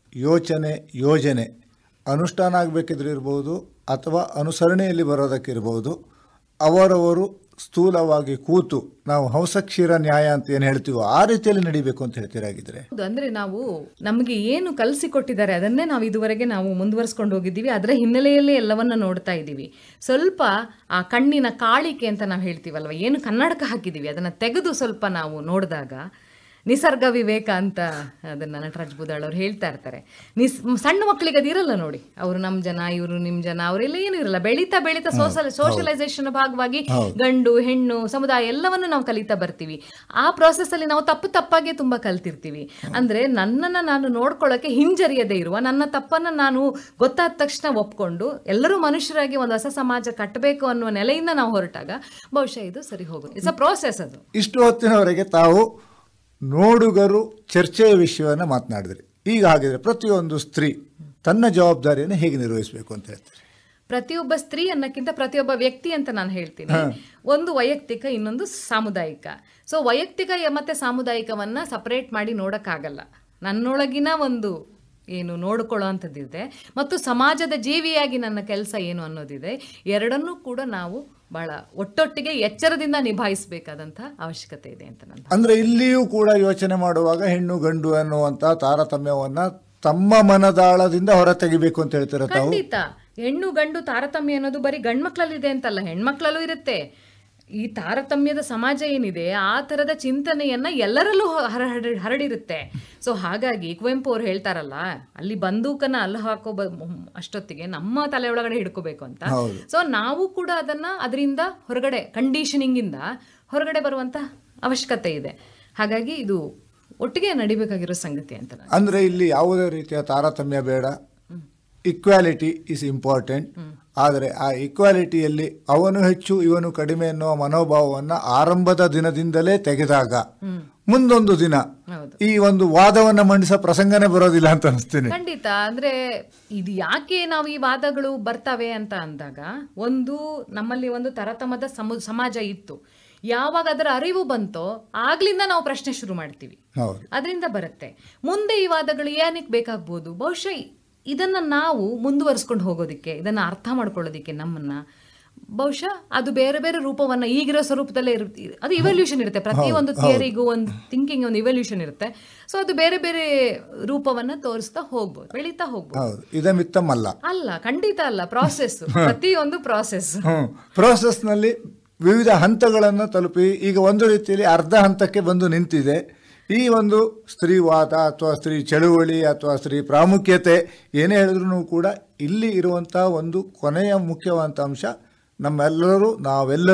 ಯೋಜನೆ ಅನುಷ್ಠಾನ ಆಗಬೇಕಿದ್ರೆ ಇರ್ಬೋದು ಅಥವಾ ಅನುಸರಣೆಯಲ್ಲಿ ಬರೋದಕ್ಕಿರ್ಬೋದು, ಅವರವರು ಸ್ಥೂಲವಾಗಿ ಕೂತು ನಾವು ಹಂಸಕ್ಷೀರ ನ್ಯಾಯ ಅಂತ ಏನು ಹೇಳ್ತೀವೋ ಆ ರೀತಿಯಲ್ಲಿ ನಡಿಬೇಕು ಅಂತ ಹೇಳ್ತೀರಾಗಿದ್ರೆ, ಅಂದ್ರೆ ನಾವು ನಮಗೆ ಏನು ಕಲಿಸಿಕೊಟ್ಟಿದ್ದಾರೆ ಅದನ್ನೇ ನಾವು ಇದುವರೆಗೆ ನಾವು ಮುಂದುವರಿಸ್ಕೊಂಡು ಹೋಗಿದ್ದೀವಿ. ಅದರ ಹಿನ್ನೆಲೆಯಲ್ಲೇ ಎಲ್ಲವನ್ನ ನೋಡ್ತಾ ಇದ್ದೀವಿ. ಸ್ವಲ್ಪ ಆ ಕಣ್ಣಿನ ಕಾಳಿಕೆ ಅಂತ ನಾವು ಹೇಳ್ತೀವಲ್ವ, ಏನು ಕನ್ನಡಕ ಹಾಕಿದ್ದೀವಿ ಅದನ್ನ ತೆಗೆದು ಸ್ವಲ್ಪ ನಾವು ನೋಡಿದಾಗ ನಿಸರ್ಗ ವಿವೇಕ ಅಂತ ಅದನ್ನ ನಟರಾಜ್ ಬುದಾಳ್ ಅವ್ರು ಹೇಳ್ತಾ ಇರ್ತಾರೆ. ಸಣ್ಣ ಮಕ್ಕಳಿಗೆ ಅದು ಇರಲ್ಲ ನೋಡಿ, ಅವರು ನಮ್ಮ ಜನ, ಇವರು ನಿಮ್ಮ ಜನ, ಅವರೆಲ್ಲ ಏನೂ ಇರಲ್ಲ. ಬೆಳೀತಾ ಸೋಷಲೈಸೇಷನ್ ಭಾಗವಾಗಿ ಗಂಡು ಹೆಣ್ಣು ಸಮುದಾಯ ಎಲ್ಲವನ್ನು ನಾವು ಕಲಿತಾ ಬರ್ತೀವಿ. ಆ ಪ್ರಾಸೆಸ್ ಅಲ್ಲಿ ನಾವು ತಪ್ಪಾಗೆ ತುಂಬಾ ಕಲ್ತಿರ್ತೀವಿ. ಅಂದ್ರೆ ನನ್ನನ್ನು ನಾನು ನೋಡ್ಕೊಳ್ಳೋಕೆ ಹಿಂಜರಿಯದೇ ಇರುವ, ನನ್ನ ತಪ್ಪನ್ನು ನಾನು ಗೊತ್ತಾದ ತಕ್ಷಣ ಒಪ್ಕೊಂಡು ಎಲ್ಲರೂ ಮನುಷ್ಯರಾಗಿ ಒಂದು ಹೊಸ ಸಮಾಜ ಕಟ್ಟಬೇಕು ಅನ್ನುವ ನೆಲೆಯಿಂದ ನಾವು ಹೊರಟಾಗ ಬಹುಶಃ ಇದು ಸರಿ ಹೋಗುತ್ತೆ. It's a process. ಅದು ಇಷ್ಟು ಹೊತ್ತಿನವರೆಗೆ ತಾವು ನೋಡುಗರು ಚರ್ಚೆಯ ವಿಷಯವನ್ನು ಮಾತನಾಡಿದ್ರಿ. ಈಗ ಹಾಗಿದ್ರೆ ಪ್ರತಿಯೊಂದು ಸ್ತ್ರೀ ತನ್ನ ಜವಾಬ್ದಾರಿಯನ್ನು ಹೇಗೆ ನಿರ್ವಹಿಸಬೇಕು ಅಂತ ಹೇಳ್ತಾರೆ? ಪ್ರತಿಯೊಬ್ಬ ಸ್ತ್ರೀ ಅನ್ನಕ್ಕಿಂತ ಪ್ರತಿಯೊಬ್ಬ ವ್ಯಕ್ತಿ ಅಂತ ನಾನು ಹೇಳ್ತೀನಿ. ಒಂದು ವೈಯಕ್ತಿಕ, ಇನ್ನೊಂದು ಸಾಮುದಾಯಿಕ. ಸೊ ವೈಯಕ್ತಿಕ ಮತ್ತೆ ಸಾಮುದಾಯಿಕವನ್ನ ಸಪರೇಟ್ ಮಾಡಿ ನೋಡಕ್ಕಾಗಲ್ಲ. ನನ್ನೊಳಗಿನ ಒಂದು ಏನು ನೋಡ್ಕೊಳ್ಳೋ ಅಂಥದ್ದಿದೆ ಮತ್ತು ಸಮಾಜದ ಜೀವಿಯಾಗಿ ನನ್ನ ಕೆಲಸ ಏನು ಅನ್ನೋದಿದೆ. ಎರಡನ್ನೂ ಕೂಡ ನಾವು ಬಹಳ ಒಟ್ಟೊಟ್ಟಿಗೆ ಎಚ್ಚರದಿಂದ ನಿಭಾಯಿಸಬೇಕಾದಂಥ ಅವಶ್ಯಕತೆ ಇದೆ ಅಂತ ನಾನು. ಅಂದ್ರೆ ಇಲ್ಲಿಯೂ ಕೂಡ ಯೋಚನೆ ಮಾಡುವಾಗ ಹೆಣ್ಣು ಗಂಡು ಅನ್ನುವಂಥ ತಾರತಮ್ಯವನ್ನ ತಮ್ಮ ಮನದಾಳದಿಂದ ಹೊರ ತೆಗಿಬೇಕು ಅಂತ ಹೇಳ್ತಾರೆ ತಾವು. ಖಂಡಿತ. ಹೆಣ್ಣು ಗಂಡು ತಾರತಮ್ಯ ಅನ್ನೋದು ಬರೀ ಗಂಡ್ಮಕ್ಳಲ್ಲಿದೆ ಅಂತಲ್ಲ, ಹೆಣ್ಮಕ್ಳಲ್ಲೂ ಇರುತ್ತೆ. ಈ ತಾರತಮ್ಯದ ಸಮಾಜ ಏನಿದೆ ಆ ಥರದ ಚಿಂತನೆಯನ್ನ ಎಲ್ಲರಲ್ಲೂ ಹರಡಿರುತ್ತೆ. ಸೊ ಹಾಗಾಗಿ ಕುವೆಂಪು ಅವ್ರು ಹೇಳ್ತಾರಲ್ಲ, ಅಲ್ಲಿ ಬಂದೂಕನ್ನ ಅಲ್ಲಿ ಹಾಕೋ ಅಷ್ಟೊತ್ತಿಗೆ ನಮ್ಮ ತಲೆ ಒಳಗಡೆ ಹಿಡ್ಕೋಬೇಕು ಅಂತ. ಸೊ ನಾವು ಕೂಡ ಅದರಿಂದ ಹೊರಗಡೆ, ಕಂಡೀಷನಿಂಗ್ ಇಂದ ಹೊರಗಡೆ ಬರುವಂತ ಅವಶ್ಯಕತೆ ಇದೆ. ಹಾಗಾಗಿ ಇದು ಒಟ್ಟಿಗೆ ನಡಿಬೇಕಾಗಿರೋ ಸಂಗತಿ ಅಂತ. ಅಂದ್ರೆ ಇಲ್ಲಿ ಯಾವುದೇ ರೀತಿಯ ತಾರತಮ್ಯ ಬೇಡ, ಈಕ್ವಾಲಿಟಿ ಇಸ್ ಇಂಪಾರ್ಟೆಂಟ್. ಆದರೆ ಆ ಈಕ್ವಾಲಿಟಿಯಲ್ಲಿ ಅವನು ಹೆಚ್ಚು ಇವನು ಕಡಿಮೆ ಎನ್ನುವ ಮನೋಭಾವವನ್ನು ಆರಂಭದ ದಿನದಿಂದಲೇ ತೆಗೆದಾಗ ಮುಂದೊಂದು ದಿನ ಈ ಒಂದು ವಾದವನ್ನ ಮಂಡಿಸೋ ಪ್ರಸಂಗನೇ ಬರೋದಿಲ್ಲ ಅಂತ ಅನಿಸ್ತೀನಿ. ಖಂಡಿತ. ಅಂದ್ರೆ ಇದು ಯಾಕೆ ನಾವು ಈ ವಾದಗಳು ಬರ್ತವೆ ಅಂತ ಅಂದಾಗ, ಒಂದು ನಮ್ಮಲ್ಲಿ ಒಂದು ತರತಮದ ಸಮಾಜ ಇತ್ತು. ಯಾವಾಗ ಅದರ ಅರಿವು ಬಂತೋ ಆಗ್ಲಿಂದ ನಾವು ಪ್ರಶ್ನೆ ಶುರು ಮಾಡ್ತೀವಿ, ಅದರಿಂದ ಬರುತ್ತೆ. ಮುಂದೆ ಈ ವಾದಗಳು ಏನಕ್ಕೆ ಬೇಕಾಗ್ಬೋದು? ಬಹುಶಃ ಇದನ್ನ ನಾವು ಮುಂದುವರಿಸ್ಕೊಂಡು ಹೋಗೋದಿಕ್ಕೆ, ಇದನ್ನ ಅರ್ಥ ಮಾಡ್ಕೊಳ್ಳೋದಿಕ್ಕೆ ನಮ್ಮನ್ನ ಬಹುಶಃ ಅದು ಬೇರೆ ಬೇರೆ ರೂಪವನ್ನ ಈಗಿರೋ ಸ್ವರೂಪದಲ್ಲೇ ಇರುತ್ತೆ. ಅದು ಇವಲ್ಯೂಷನ್ ಇರುತ್ತೆ. ಪ್ರತಿಯೊಂದು ಥಿಯರಿಗೂ ಒಂದು ಥಿಂಕಿಂಗ್ ಒಂದು ಇವಲ್ಯೂಷನ್ ಇರುತ್ತೆ. ಸೊ ಅದು ಬೇರೆ ಬೇರೆ ರೂಪವನ್ನ ತೋರಿಸ್ತಾ ಹೋಗ್ಬೋದು, ಬೆಳೀತಾ ಹೋಗ್ಬೋದು. ಅಲ್ಲ, ಖಂಡಿತ ಅಲ್ಲ. ಪ್ರಾಸೆಸ್, ಪ್ರತಿಯೊಂದು ಪ್ರಾಸೆಸ್ ನಲ್ಲಿ ವಿವಿಧ ಹಂತಗಳನ್ನು ತಲುಪಿ ಈಗ ಒಂದು ರೀತಿಯಲ್ಲಿ ಅರ್ಧ ಹಂತಕ್ಕೆ ಬಂದು ನಿಂತಿದೆ. ಈ ಒಂದು ಸ್ತ್ರೀವಾದ ಅಥವಾ ಸ್ತ್ರೀ ಚಳುವಳಿ ಅಥವಾ ಸ್ತ್ರೀ ಪ್ರಾಮುಖ್ಯತೆ ಏನೇ ಹೇಳಿದ್ರು ಕೂಡ ಇಲ್ಲಿ ಇರುವಂಥ ಒಂದು ಕೊನೆಯ ಮುಖ್ಯವಾದ ಅಂಶ, ನಾವೆಲ್ಲರೂ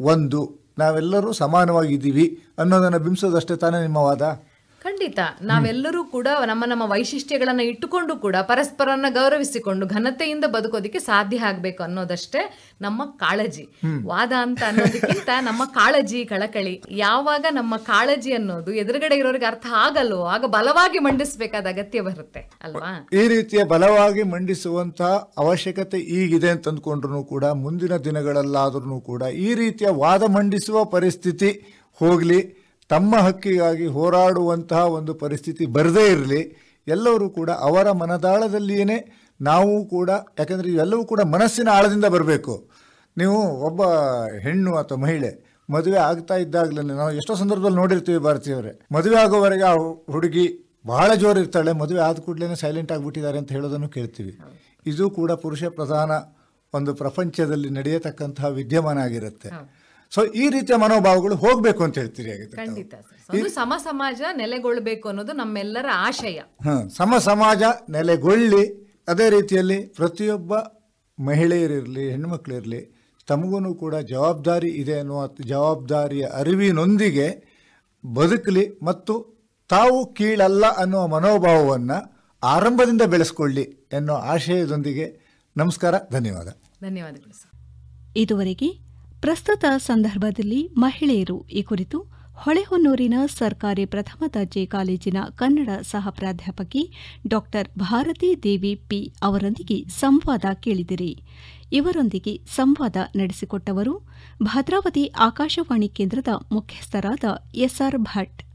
ಒಂದು, ನಾವೆಲ್ಲರೂ ಸಮಾನವಾಗಿದ್ದೀವಿ ಅನ್ನೋದನ್ನು ಬಿಂಬಿಸೋದಷ್ಟೇ ತಾನೇ ನಿಮ್ಮ ವಾದ? ಖಂಡಿತ. ನಾವೆಲ್ಲರೂ ಕೂಡ ನಮ್ಮ ನಮ್ಮ ವೈಶಿಷ್ಟ್ಯಗಳನ್ನ ಇಟ್ಟುಕೊಂಡು ಕೂಡ ಪರಸ್ಪರನ್ನ ಗೌರವಿಸಿಕೊಂಡು ಘನತೆಯಿಂದ ಬದುಕೋದಿಕ್ಕೆ ಸಾಧ್ಯ ಆಗ್ಬೇಕು ಅನ್ನೋದಷ್ಟೇ ನಮ್ಮ ಕಾಳಜಿ. ವಾದ ಅಂತ ಅನ್ನೋದಕ್ಕಿಂತ ನಮ್ಮ ಕಾಳಜಿ, ಕಳಕಳಿ. ಯಾವಾಗ ನಮ್ಮ ಕಾಳಜಿ ಅನ್ನೋದು ಎದುರುಗಡೆ ಇರೋರಿಗೆ ಅರ್ಥ ಆಗಲ್ವೋ ಆಗ ಬಲವಾಗಿ ಮಂಡಿಸಬೇಕಾದ ಅಗತ್ಯ ಬರುತ್ತೆ ಅಲ್ವಾ? ಈ ರೀತಿಯ ಬಲವಾಗಿ ಮಂಡಿಸುವಂತಹ ಅವಶ್ಯಕತೆ ಈಗಿದೆ ಅಂತ ಅಂದ್ಕೊಂಡ್ರು ಕೂಡ ಮುಂದಿನ ದಿನಗಳಲ್ಲಾದ್ರೂ ಕೂಡ ಈ ರೀತಿಯ ವಾದ ಮಂಡಿಸುವ ಪರಿಸ್ಥಿತಿ ಹೋಗಲಿ, ತಮ್ಮ ಹಕ್ಕಿಗಾಗಿ ಹೋರಾಡುವಂತಹ ಒಂದು ಪರಿಸ್ಥಿತಿ ಬರದೇ ಇರಲಿ. ಎಲ್ಲರೂ ಕೂಡ ಅವರ ಮನದಾಳದಲ್ಲಿಯೇ ನಾವು ಕೂಡ, ಯಾಕಂದರೆ ಇವೆಲ್ಲವೂ ಕೂಡ ಮನಸ್ಸಿನ ಆಳದಿಂದ ಬರಬೇಕು. ನೀವು ಒಬ್ಬ ಹೆಣ್ಣು ಅಥವಾ ಮಹಿಳೆ ಮದುವೆ ಆಗ್ತಾ ಇದ್ದಾಗಲೇ, ನಾವು ಎಷ್ಟೋ ಸಂದರ್ಭದಲ್ಲಿ ನೋಡಿರ್ತೀವಿ ಭಾರತೀಯವರೇ, ಮದುವೆ ಆಗೋವರೆಗೆ ಆ ಹುಡುಗಿ ಬಹಳ ಜೋರು ಇರ್ತಾಳೆ, ಮದುವೆ ಆದ ಕೂಡಲೇ ಸೈಲೆಂಟ್ ಆಗಿಬಿಟ್ಟಿದ್ದಾರೆ ಅಂತ ಹೇಳೋದನ್ನು ಕೇಳ್ತೀವಿ. ಇದು ಕೂಡ ಪುರುಷ ಪ್ರಧಾನ ಒಂದು ಪ್ರಪಂಚದಲ್ಲಿ ನಡೆಯತಕ್ಕಂತಹ ವಿದ್ಯಮಾನ ಆಗಿರುತ್ತೆ. ಸೊ ಈ ರೀತಿಯ ಮನೋಭಾವಗಳು ಹೋಗ್ಬೇಕು ಅಂತ ಹೇಳ್ತೀರಿ? ಖಂಡಿತ. ಸಮ ಸಮಾಜ ನೆಲೆಗೊಳ್ಳಬೇಕು ಅನ್ನೋದು ನಮ್ಮೆಲ್ಲರ ಆಶಯ. ಸಮ ಸಮಾಜ ನೆಲೆಗೊಳ್ಳಿ, ಅದೇ ರೀತಿಯಲ್ಲಿ ಪ್ರತಿಯೊಬ್ಬ ಮಹಿಳೆಯರಿರಲಿ, ಹೆಣ್ಮಕ್ಳಿರಲಿ, ತಮಗೂ ಕೂಡ ಜವಾಬ್ದಾರಿ ಇದೆ ಅನ್ನುವ ಜವಾಬ್ದಾರಿಯ ಅರಿವಿನೊಂದಿಗೆ ಬದುಕಲಿ ಮತ್ತು ತಾವು ಕೀಳಲ್ಲ ಅನ್ನುವ ಮನೋಭಾವವನ್ನು ಆರಂಭದಿಂದ ಬೆಳೆಸ್ಕೊಳ್ಳಿ ಎನ್ನುವ ಆಶಯದೊಂದಿಗೆ ನಮಸ್ಕಾರ, ಧನ್ಯವಾದ. ಧನ್ಯವಾದಗಳು ಸರ್. ಇದುವರೆಗೆ ಪ್ರಸ್ತುತ ಸಂದರ್ಭದಲ್ಲಿ ಮಹಿಳೆಯರು ಈ ಕುರಿತು ಹೊಳೆಹೊನ್ನೂರಿನ ಸರ್ಕಾರಿ ಪ್ರಥಮ ದರ್ಜೆ ಕಾಲೇಜಿನ ಕನ್ನಡ ಸಹ ಪ್ರಾಧ್ಯಾಪಕಿ ಡಾ ಭಾರತಿ ದೇವಿ ಪಿ ಅವರೊಂದಿಗೆ ಸಂವಾದ ಕೇಳಿದಿರಿ. ಇವರೊಂದಿಗೆ ಸಂವಾದ ನಡೆಸಿಕೊಟ್ಟವರು ಭದ್ರಾವತಿ ಆಕಾಶವಾಣಿ ಕೇಂದ್ರದ ಮುಖ್ಯಸ್ಥರಾದ ಎಸ್ಆರ್ ಭಟ್.